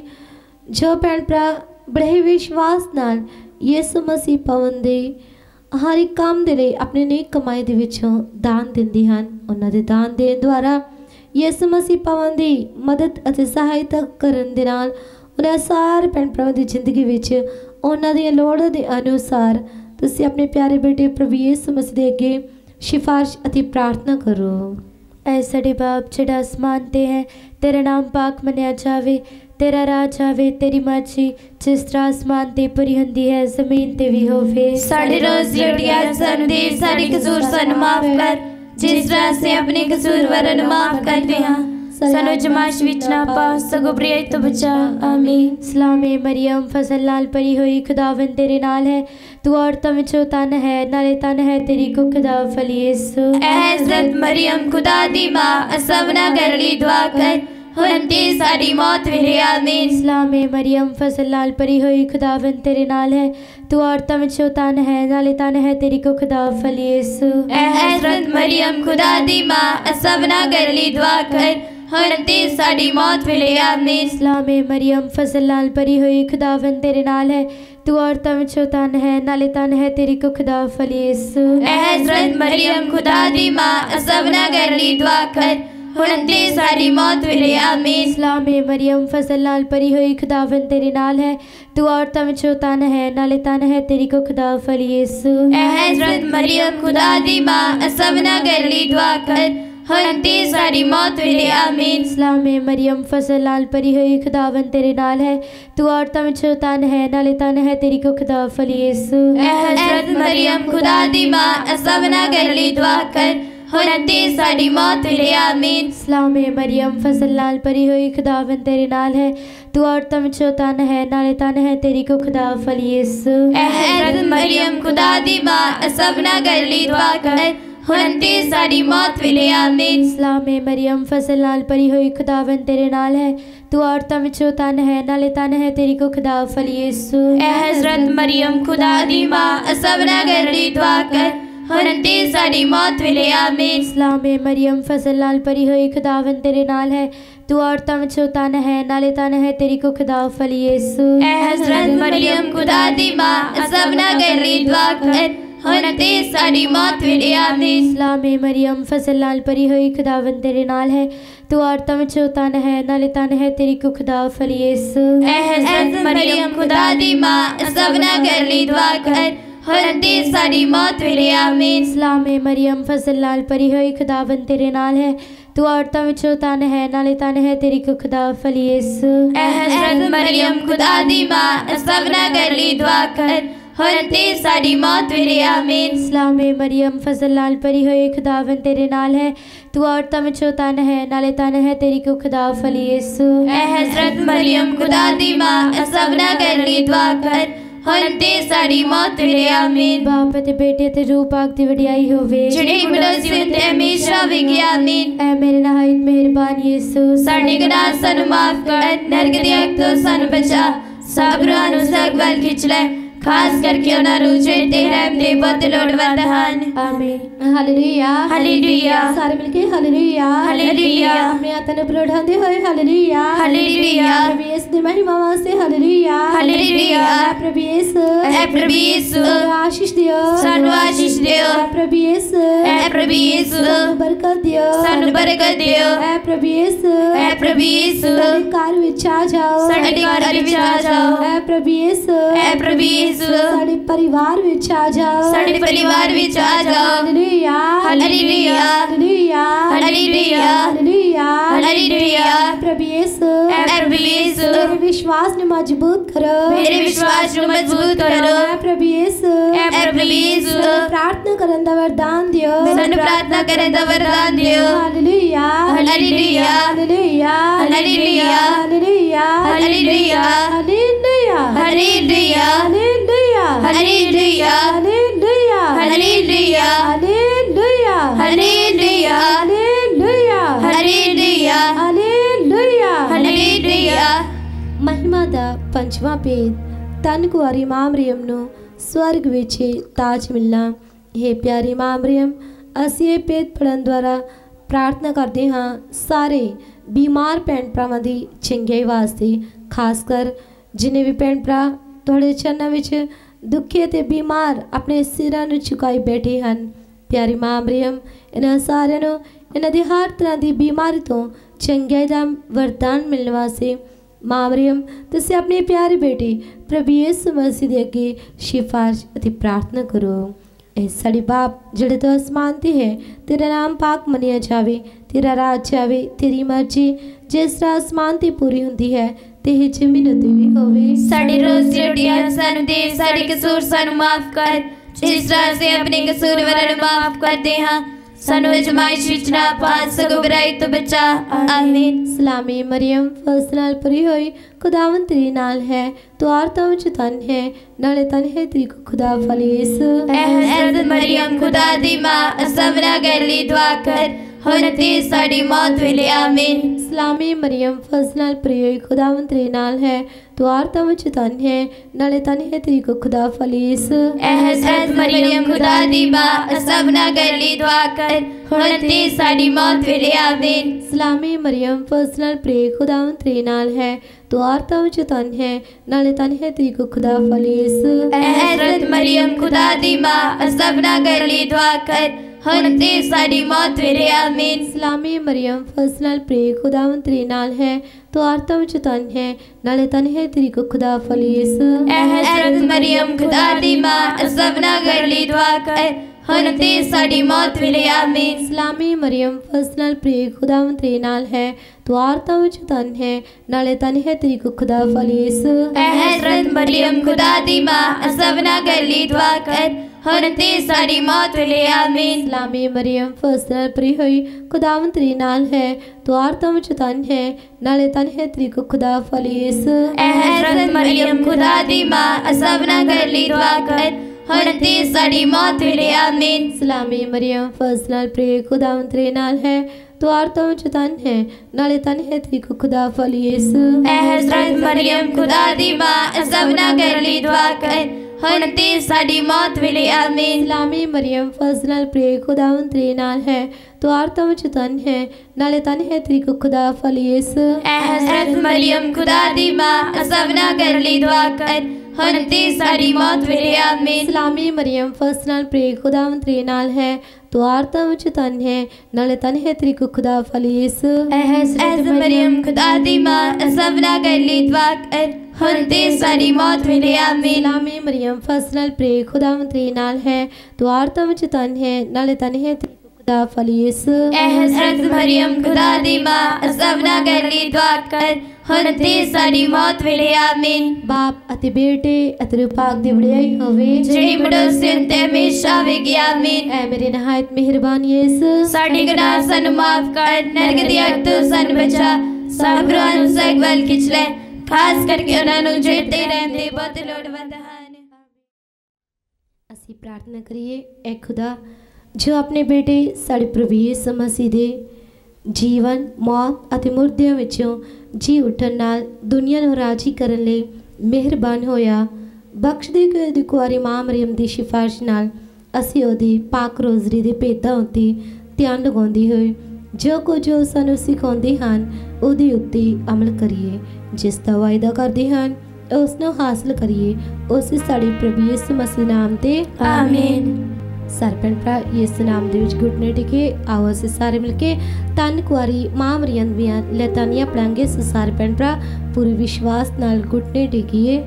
जो भैन भरा बड़े विश्वास नाल यसु मसीह पवन दे हर एक काम दे लई अपनी नेक कमाई दे विचों दान दिंदे हन। उन्हां दे दान देण द्वारा यसु मसीह पवन दी मदद अते सहायता करन दे नाल उन्हां सारे भैन भरावां दी जिंदगी विच उन्हां दी लोड़ दे अनुसार तुसीं अपने प्यारे बेटे प्रभु यीशु मसीह दे अगे सिफारिश अते प्रार्थना करो। ऐ साडे बाप जिहड़ा आसमान ते है, तेरा नाम पाक मनिया जावे, तेरा राज आवे, तेरी मर्जी जिस तरह आसमान ते पूरी हुंदी है जमीन ते भी होवे। साडे रोज दी रोटी अज सानू दे, साडे कसूर सानू माफ कर जिस तरह असीं अपने कसूरवारां नूं माफ करदे हां। सानू जमाश विच ना पा सगों बुराई तो बचा। आमीन। सलामे मरियम फसल नाल भरी हुई खुदावंद तेरे नाल है, तू औरतां विचों तन है नाले तन है तेरी कुख दा फल यीशु। ऐ हज़रत मरियम खुदा दी मां असबना कर ली दुआ कर हुण ते साडी मौत वेले। आमीन। सलामे मरियम फसल नाल भरी हुई खुदावंद तेरे नाल है, तू औरतां विचों तन है नाले तन है तेरी कुख दा फल यीशु। ऐ हज़रत मरियम खुदा दी मां असबना कर ली दुआ कर हुण ते साडी मौत वेले। आमीन। सलामे मरियम फसल नाल भरी हुई खुदावंद तेरे नाल है, तू औरतां विचों तन है नाले तन है तेरी कुख दा फल यीशु। ऐ हज़रत मरियम खुदा दी मां असबना कर ली दुआ कर हुण ते साडी मौत वेले। आमीन। सलामे मरियम फसल नाल भरी हुई खुदावंद तेरे नाल है, तू औरतां विचों तन है नाले तन है तेरी कुख दा फल यीशु। ऐ हज़रत मरियम खुदा दी मां असबना कर ली दुआ कर हुण ते साडी मौत वेले। आमीन। सलामे मरियम फसल नाल भरी हुई खुदावंद तेरे नाल है, तू औरतां विचों तन है नाले तन है तेरी कुख दा फल यीशु। ऐ हज़रत मरियम खुदा दी मां असबना कर ली दुआ कर हुण ते साडी मौत वेले। आमीन। सलामे मरियम फसल नाल भरी हुई खुदावंद तेरे नाल है, तू औरतां विचों तन है नाले तन है तेरी कुख दा फल यीशु। ऐ हज़रत मरियम खुदा दी मां असबना कर ली दुआ कर हुण ते साडी मौत वेले। आमीन। सलामे मरियम फसल नाल भरी हुई खुदावंद तेरे नाल है, तू औरतां विचों तन है नाले तन है तेरी कुख दा फल यीशु। ऐ हज़रत मरियम खुदा दी मां असबना कर ली दुआ कर हुण ते साडी मौत वेले। आमीन। सलामे मरियम फसल नाल भरी हुई खुदावंद तेरे नाल है, तू औरतां विचों तन है नाले तन है तेरी कुख दा फल यीशु। ऐ हज़रत मरियम खुदा दी मां असबना कर ली दुआ कर हुण ते साडी मौत वेले। आमीन। सलामे मरियम फसल नाल भरी हुई खुदावंद तेरे नाल है, तू औरतां विचों तन है नाले तन है तेरी कुख दा फल यीशु। ऐ हज़रत मरियम खुदा दी मां असबना कर ली दुआ कर हुण ते साडी मौत वेले। आमीन। सलामे मरियम फसल नाल भरी हुई खुदावंद तेरे नाल है, तू औरतां विचों तन है नाले तन है तेरी कुख दा फल यीशु। ऐ हज़रत मरियम खुदा दी मां असबना कर ली दुआ कर हुण ते साडी मौत वेले। आमीन। सलामे मरियम फसल नाल भरी हुई खुदावंद तेरे नाल है, तू औरतां विचों तन है नाले तन है तेरी कुख दा फल यीशु। ऐ हज़रत मरियम खुदा दी मां असबना कर ली दुआ कर हुण ते साडी मौत वेले। आमीन। बाप ते बेटे ते रूह पाक दी वडियाई होवे जिहड़ी मनुष्य ते हमेशा होवेगी। आमीन। ऐ मेरे नहायत मेहरबान यीशु साडे गुनाह सानू माफ कर नरक दी अग तों सानू बचा सब रूहां नूं स्वर्ग वल खिच लै खास करके उन्हां नूं जेहड़े तेरे रहम दे बहुत लोड़वंद हन। आमीन। हालेलुया हालेलुया सारे मिलके हालेलुया हालेलुया अपने आत्मा नूं बढ़ांदे होए हालेलुया हालेलुया प्रभु यीशु दी महिमा वास्ते हालेलुया हालेलुया प्रभु यीशु ऐ प्रभु यीशु आशीष दियो सानू आशीष दियो प्रभु यीशु ऐ प्रभु यीशु सानू बरकत दियो सानू बरकत दियो ऐ प्रभु यीशु ऐ प्रभु यीशु साडे घर विच आ जाओ साडे घर विच आ जाओ ऐ प्रभु यीशु ऐ प्रभु यीशु साडे परिवार विच आ जाओ साडे परिवार विच आ जाओ hallelujah hallelujah hallelujah hallelujah hallelujah hallelujah प्रभु यीशु ऐ प्रभु यीशु मेरे विश्वास ने मजबूत करो मेरे विश्वास नूं मजबूत करो ऐ प्रभु यीशु ऐ प्रभु यीशु प्रार्थना करन दा वरदान दियो सानू प्रार्थना करन दा वरदान दियो hallelujah hallelujah hallelujah hallelujah hallelujah hallelujah hallelujah hallelujah hallelujah hallelujah hallelujah hallelujah hallelujah hallelujah hallelujah hallelujah hallelujah hallelujah. महिमा दा पंजवां भेद ਧੰਨ ਕੁਆਰੀ ਮਾਂ ਮਰੀਮ ਨੂੰ स्वर्ग विच ताज मिलना। हे प्यारी मां मरियम, असीं ये भेद पढ़न द्वारा प्रार्थना करते हाँ सारे बीमार भैन भरावां दी चंगियाई वास्ते, खास कर जिन्हें भी भैन भरा तुहाडे चरनां विच दुखी ते बीमार अपने सिरां नूं झुकाई बैठे हैं। प्यारी मां मरियम, इन्हां सारिआं नूं इन्हां दी हर तरह की बीमारी तो चंगियाई दा वरदान मिलने वास्ते मां मरियम तुसीं अपने प्यारे बेटे प्रभु यीशु मसीह दे अगे सिफारिश अते प्रार्थना करो। ऐ साडे बाप जिहड़े तो आसमान ते है, तेरा नाम पाक मनिया जावे, तेरा राज आवे, तेरी मर्जी जिस तरह आसमान ते पूरी हुंदी है ते जमीन उत्ते भी होवे। साडी रोज़ दी रोटी सानू दे, साडे कसूर सानू माफ कर जिस तरह असीं अपने कसूरवारां नूं माफ करदे हां, सानू अजमाइश विच ना पा, सगों बुराई तो बचा। आमीन। सलामी मरियम फर्स्ट नाल भरी होई, खुदावंद तेरे नाल है, तो औरतां विच धन है, नाले धन है तेरी को खुदा फल यीशु। ऐ हज़रत मरियम खुदा दी मां, सबना गैली दुआ कर हुण ते साडी मौत वेले। आमीन। सलामी मरियम फर्स्ट नाल भरी होई, खुदावंद तेरे नाल है, तो औरतां विच धन है, नाले धन है तेरी को खुदा फल यीशु। ऐ हज़रत मरियम खुदा दी मां, सबना गैली दुआ कर हुण ते साडी मौत वेले। आमीन। सलामी मरियम फर्स्ट नाल भरी होई, खुदावंद तेरे नाल है, तो औरतां विच धन है, नाले धन है तेरी को खुदा फल यीशु। ऐ हज़रत मरियम खुदा दी मां, सबना गैली दुआ कर हुण ते साडी मौत वेले। आमीन। सलामी मरियम फर्स्ट नाल भरी होई, खुदावंद तेरे नाल है, तो औरतां विच धन है, नाले धन है तेरी को खुदा फल यीशु। ऐ हज़रत मरियम खुदा दी मां, सबना गैली दुआ कर हुण ते साडी मौत वेले। आमीन। सलामी मरियम फर्स्ट नाल भरी होई, खुदावंद तेरे नाल है, तो औरतां विच धन है, नाले धन है तेरी को खुदा फल यीशु। ऐ हज़रत मरियम खुदा दी मां, सबना गैली दुआ कर हुण ते साडी मौत वेले। आमीन। सलामी मरियम फर्स्ट नाल भरी होई, खुदावंद तेरे नाल है, तो औरतां विच धन है, नाले धन है तेरी को खुदा फल यीशु। ऐ हज़रत मरियम खुदा दी मां, सबना गैली दुआ कर हुण ते साडी मौत वेले। आमीन। सलामी मरियम फर्स्ट नाल भरी होई, खुदावंद तेरे नाल है, तो औरतां विच धन है, नाले धन है तेरी को खुदा फल यीशु। ऐ हज़रत मरियम खुदा दी मां, सबना गैली दुआ कर हुण ते साडी मौत वेले। आमीन। सलामी मरियम फर्स्ट नाल भरी होई, खुदावंद तेरे नाल है, तो औरतां विच धन है, नाले धन है तेरी को खुदा फल यीशु। ऐ हज़रत मरियम खुदा दी मां, सबना गैली दुआ कर हुण ते साडी मौत वेले। आमीन। सलामी मरियम फर्स्ट नाल भरी होई, खुदावंद तेरे नाल है, तो औरतां विच धन है, नाले धन है तेरी को खुदा फल यीशु। ऐ हज़रत मरियम खुदा दी मां, सबना गैली दुआ कर हुण ते साडी मौत वेले। आमीन। सलामी मरियम फर्स्ट नाल भरी होई, खुदावंद तेरे नाल है, तो औरतां विच धन है, नाले धन है तेरी को खुदा फल यीशु। ऐ हज़रत मरियम खुदा दी मां, सबना गैली दुआ कर हुण ते साडी मौत वेले। आमीन। बाप अते बेटे अते रूह पाक दी वडियाई होवे, जिहड़ी मडोसी ते हमेशा होवेगी। आमीन। ऐ मेरे नहायत मेहरबान यीशु, साडे गुनाह सानू माफ कर, नरक दी अग तो सानू बचा, सब रूहां नूं सग वल खिच ले, खास करके उन्हां नूं जेड़े रहंदे बहुत लोड़वंद हन। असीं प्रार्थना करिए। ऐ खुदा जो अपने बेटे साडे प्रभु यीशु मसीह दे जीवन मौत अते मुर्दियां विचों जी उठण नाल दुनिया नूं राजी करन लई मेहरबान होया, बख्श दे कि कुआरी मां मरियम दी सिफारिश नाल असीं ओहदी पाक रोज़री दे भेदां उत्ते ध्यान लगाउंदे होए जो कुछ ਉਹ ਸਾਨੂੰ ਸਿਖਾਉਂਦੇ ਹਨ ਉਹਦੇ ਉੱਤੇ ਅਮਲ ਕਰੀਏ, ਜਿਸ ਦਾ ਵਾਅਦਾ ਕਰਦੇ ਹਨ ਉਸ ਨੂੰ ਹਾਸਲ ਕਰੀਏ, ਉਸ ਸਾਡੇ ਪ੍ਰਭੂ ਯਿਸੂ ਮਸੀਹ ਨਾਮ ਤੇ ਆਮੀਨ। ਸਾਰੇ ਭੈਣ ਭਰਾ ਯਿਸੂ ਨਾਮ ਦੇ ਵਿੱਚ ਘੁਟਨੇ ਟੇਕੇ ਆਓ ਅਸੀਂ ਸਾਰੇ ਮਿਲ ਕੇ ਧੰਨ ਕੁਆਰੀ ਮਾਂ ਮਰੀਮ ਦੀਆਂ ਲੈਤਾਨੀਆਂ ਪੜਾਂਗੇ। ਸਾਰੇ ਭੈਣ ਭਰਾ ਪੂਰੇ ਵਿਸ਼ਵਾਸ ਨਾਲ ਘੁਟਨੇ ਟੇਕੀਏ।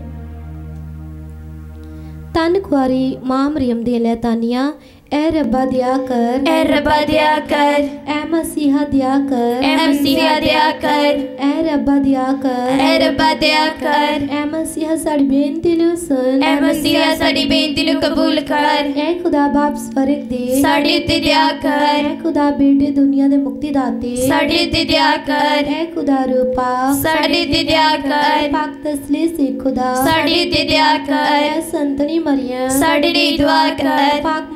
ਧੰਨ ਕੁਆਰੀ ਮਾਂ ਮਰੀਮ ਦੀਆਂ ਲੈਤਾਨੀਆਂ। ए रब्बा दिया कर, ए रब्बा दिया कर, ए मसीहा दिया कर, ए मसीहा दिया कर, ए रब्बा दिया कर, ए रब्बा दिया कर, ए मसीहा साडी बेनती नूं सुन, ए मसीहा साडी बेनती नूं कबूल कर, ए खुदा बाप स्वर्ग दे साडे ते दिया कर, ए खुदा बेटे दुनिया दे मुक्ति दाते साडे ते दिया कर, ए खुदा रूपा साडे ते दिया कर, पाक तसली से खुदा साडे ते दिया कर, ए संतनी मरियम साडे लिए दुआ कर, पाक मां खुदा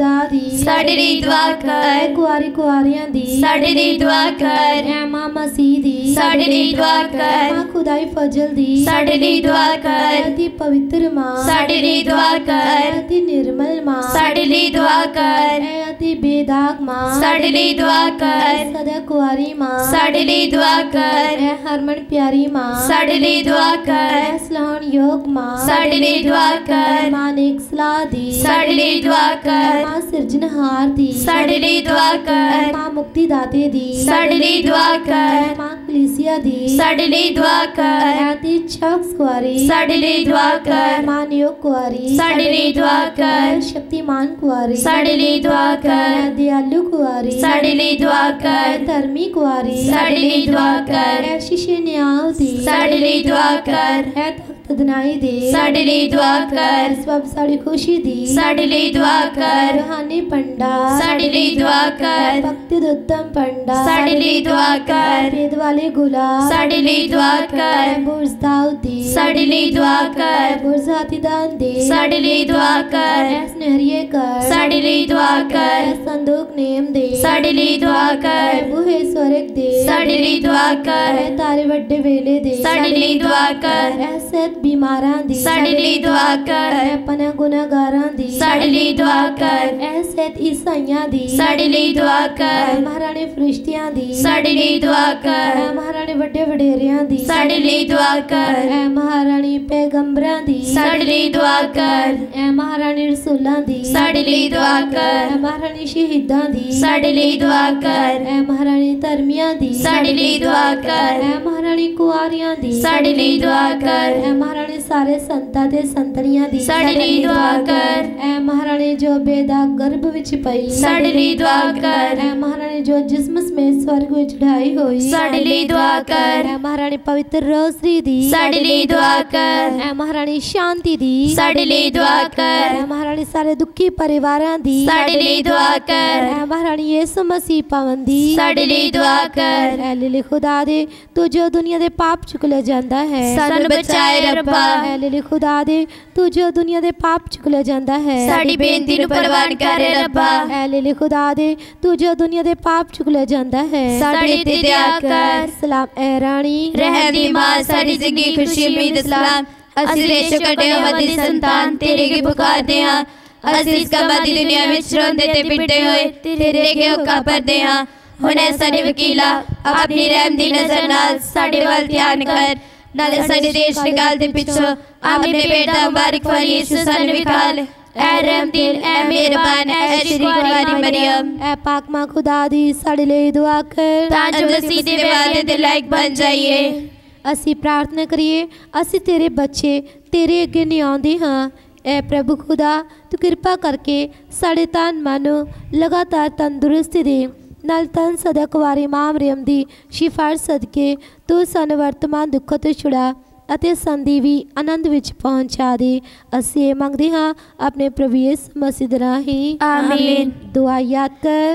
खुदा दी साडे लई दुआ कर। कुआरी कुआरियां दी साडे लई दुआ कर। मां मसीह दी साडे लई दुआ कर। मां खुदाई फजल दी साडे लई दुआ कर। अति पवित्र मां साडे लई दुआ कर। अति निर्मल मां साडे लई दुआ कर। अति बेदाग मां साडे लई दुआ कर। सदा कुआरी मां साडे लई दुआ कर। हरमन प्यारी मां साडे लई दुआ कर। सलाहन योग मां साडे लई दुआ कर। मां नेक सलाह दी साडे लई दुआ कर। मां सिरजनहार दी साडे लई दुआ कर। मां मुक्ति दाते दी साडे लई दुआ कर। मां कलीसिया दी साडे लई दुआ कर। अति शख्स कुआरी साडे लई दुआ कर। मां योग कुआरी साडे लई दुआ कर। शक्तिमान कुआरी साडे लई दुआ कर। दयालु कुआरी साडे लई दुआ कर। धर्मी कुआरी साडे लई दुआ कर। शीशे न्याल दी साडे लई दुआ कर। तख्त दनाई दी साडे लई दुआ कर। सब साड़ी खुशी दी साडे लई दुआ कर। रूहानी पंडा साडे लई दुआ कर। भक्ति उत्तम पंडा साडे लई दुआ कर। भेद वाले गुलाब साडे लई दुआ कर। बुर्ज दाऊदी साडे लई दुआ कर। बुर्ज हाथीदान दे साडे लई दुआ कर। नहरिये कर साडे लई दुआ कर। संदूक नेम दे साडे लई दुआ कर। बूहे स्वर्ग दे साडे लई दुआ कर। तारे वड्डे वेले दे साडे लई दुआ कर। ऐसत बीमारां दी साडे लई दुआ कर। पना गुनाहगारां दी साडे लई दुआ कर। ऐसत ईसाइयां दी साडे लई दुआ कर। महाराणे फरिश्तियां दी साडे लई दुआ कर। महाराणे वड्डे वडेरियां दी साडे लई दुआ कर। महाराणी पैगंबरां दी साडे लई दुआ कर। महाराणी रसूलां दी साडे लई दुआ कर। महाराणी शहीदां दी साडे लई दुआ कर। महाराणी धर्मियां दी साडे लई दुआ कर। महाराणी कुआरियां दी साडे लई दुआ कर। महाराणी सारे संतां ते संतनियां दी साडे लई दुआ कर। महाराणी जो बेदा गर्भ विच पई साडे लई दुआ कर। महाराणी जो जिस्म समेत स्वर्ग विच चढ़ाई होई साडे लई दुआ कर। महाराणी पवित्र रोसरी दी साडे लई दुआ कर। महाराणी शांति दी साडे लई दुआ कर। महाराणी सारे दुखी परिवारां दी साडे लई दुआ कर। महाराणी यीशु मसीह पावन दी साडे लई दुआ कर। ऐ खुदा दे तू जो दुनिया दे पाप चुक ले जांदा है सानू बचाए रब्बा। ऐ खुदा दे तू जो दुनिया दे पाप चुक ले जांदा है साडी बेनती नु परवान कर रब्बा। ऐ खुदा दे तू जो दुनिया दे पाप चुक ले जांदा है साडे ते दया कर। सलाम ऐ रानी रहम दी मां साडी जिंदगी खुशी उम्मीद सलाम। ਅਸੀਂ ਰੇਸ਼ੋ ਕੱਢੇ ਹੋਏ ਦੀ ਸੰਤਾਨ ਤੇਰੇ ਕੀ ਪੁਕਾਰਦੇ ਹਾਂ। ਅਸੀਂ ਇਸ ਕਮਾਂ ਦੀ ਦੁਨੀਆ ਵਿੱਚ ਰੋਂਦੇ ਤੇ ਪਿੱਟੇ ਹੋਏ ਤੇਰੇ ਅੱਗੇ ਹੁਕਮ ਭਰਦੇ ਹਾਂ। ਹੁਣ ਐ ਸਾਡੇ ਵਕੀਲਾ ਆਪਣੀ ਰਹਿਮ ਦੀ ਨਜ਼ਰ ਨਾਲ ਸਾਡੇ ਵੱਲ ਧਿਆਨ ਕਰ। ਨਾਲੇ ਸਾਡੇ ਦੇਸ਼ ਨਿਕਾਲ ਦੇ ਪਿੱਛੋਂ ਆਪਣੇ ਬੇਟਾ ਮੁਬਾਰਕ ਫਲ ਯਿਸੂ ਸਾਨੂੰ ਵਿਖਾਲ। ਐ ਰਹਿਮ ਦਿਲ ਐ ਮਿਹਰਬਾਨ ਐ ਸ਼੍ਰੀ ਕੁਮਾਰੀ ਮਰੀਮ ऐ पाक मां खुदा दी साडे ਲਈ दुआ कर ਤਾਂ ਜੋ ਅਸੀਂ ਦੇ ਵਾਅਦੇ ਦੇ ਲਾਇਕ ਬਣ ਜਾਈਏ। ਅਸੀਂ ਪ੍ਰਾਰਥਨਾ ਕਰੀਏ। ਅਸੀਂ ਤੇਰੇ ਬੱਚੇ ਤੇਰੇ ਅੱਗੇ ਨਿਆਉਂਦੇ ਹਾਂ। ਐ ਪ੍ਰਭੂ ਖੁਦਾ ਤੂੰ ਕਿਰਪਾ ਕਰਕੇ ਸਾਡੇ ਤਨ ਮਨ ਨੂੰ ਲਗਾਤਾਰ ਤੰਦਰੁਸਤੀ ਦੇ ਨਾਲ ਤਨ ਸਦਾ ਕੁਵਾਰੀ ਮਾਂ ਮਰੀਮ ਦੀ ਸਿਫਾਰਿਸ਼ ਸਦਕੇ ਤੂੰ ਸਾਨੂੰ ਵਰਤਮਾਨ ਦੁੱਖਾਂ ਤੋਂ ਛੁਡਾ ਅਤੇ ਸੰਦੀ ਵੀ ਆਨੰਦ ਵਿੱਚ ਪਹੁੰਚਾ ਦੇ। ਅਸੀਂ ਇਹ ਮੰਗਦੇ ਹਾਂ ਆਪਣੇ ਪ੍ਰਭੂ ਯਿਸੂ ਮਸੀਹ ਦੇ ਰਾਹੀਂ ਆਮੀਨ। ਦੁਆ ਯਾਦ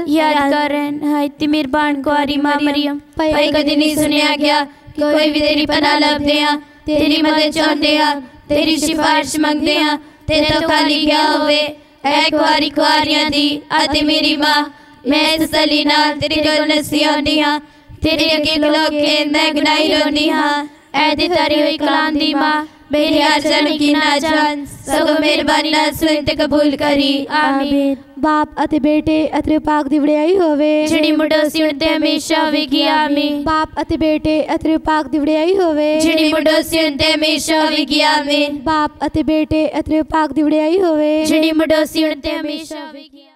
ਕਰਨ ਹਾਏ ਤੇ ਮਿਹਰਬਾਨ ਕੁਆਰੀ ਮਾਂ ਮਰੀਮ ਭਾਈ ਕਦੇ ਨਹੀਂ ਸੁਣਿਆ ਗਿਆ ਕੋਈ ਵੀ ਤੇਰੀ ਪਨਾਹ ਲੱਭਦੇ ਆ ਤੇਰੀ ਮਦਦ ਚਾਹੁੰਦੇ ਆ ਤੇਰੀ ਸਿਫਾਰਿਸ਼ ਮੰਗਦੇ ਆ ਤੇਰੇ ਤੋਂ ਖਾਲੀ ਗਿਆ ਹੋਵੇ ਐ ਕੁਆਰੀ ਕੁਆਰੀਆਂ ਦੀ ਅਤੇ ਮੇਰੀ ਮਾਂ ਮੈਂ ਇਸ ਤਸੱਲੀ ਨਾਲ ਤੇਰੇ ਕੋਲ ਨੱਸੀ ਆਉਂਦੀ ਹਾਂ ਤੇਰੇ ਅੱਗੇ ਖਲੋ ਕੇ ਮੈਂ ਗੁਨਾਹੀ ਰੋਂਦੀ ਹਾਂ ਐ ਤੇ ਤਾਰੀ ਹੋਈ ਕਲਾਮ ਦੀ ਮਾਂ मेरी अर्जन की ना जान सगो मेहरबानी नाल सुन ते कबूल करी आमीन। बाप अते बेटे अते पाक दी वडियाई होवे जिहड़ी मुंडो सी उन ते हमेशा होवेगी आमीन। बाप अते बेटे अते पाक दी वडियाई होवे जिहड़ी मुंडो सी उन ते हमेशा होवेगी आमीन। बाप अते बेटे अते पाक दी वडियाई होवे जिहड़ी मुंडो सी उन ते हमेशा होवेगी।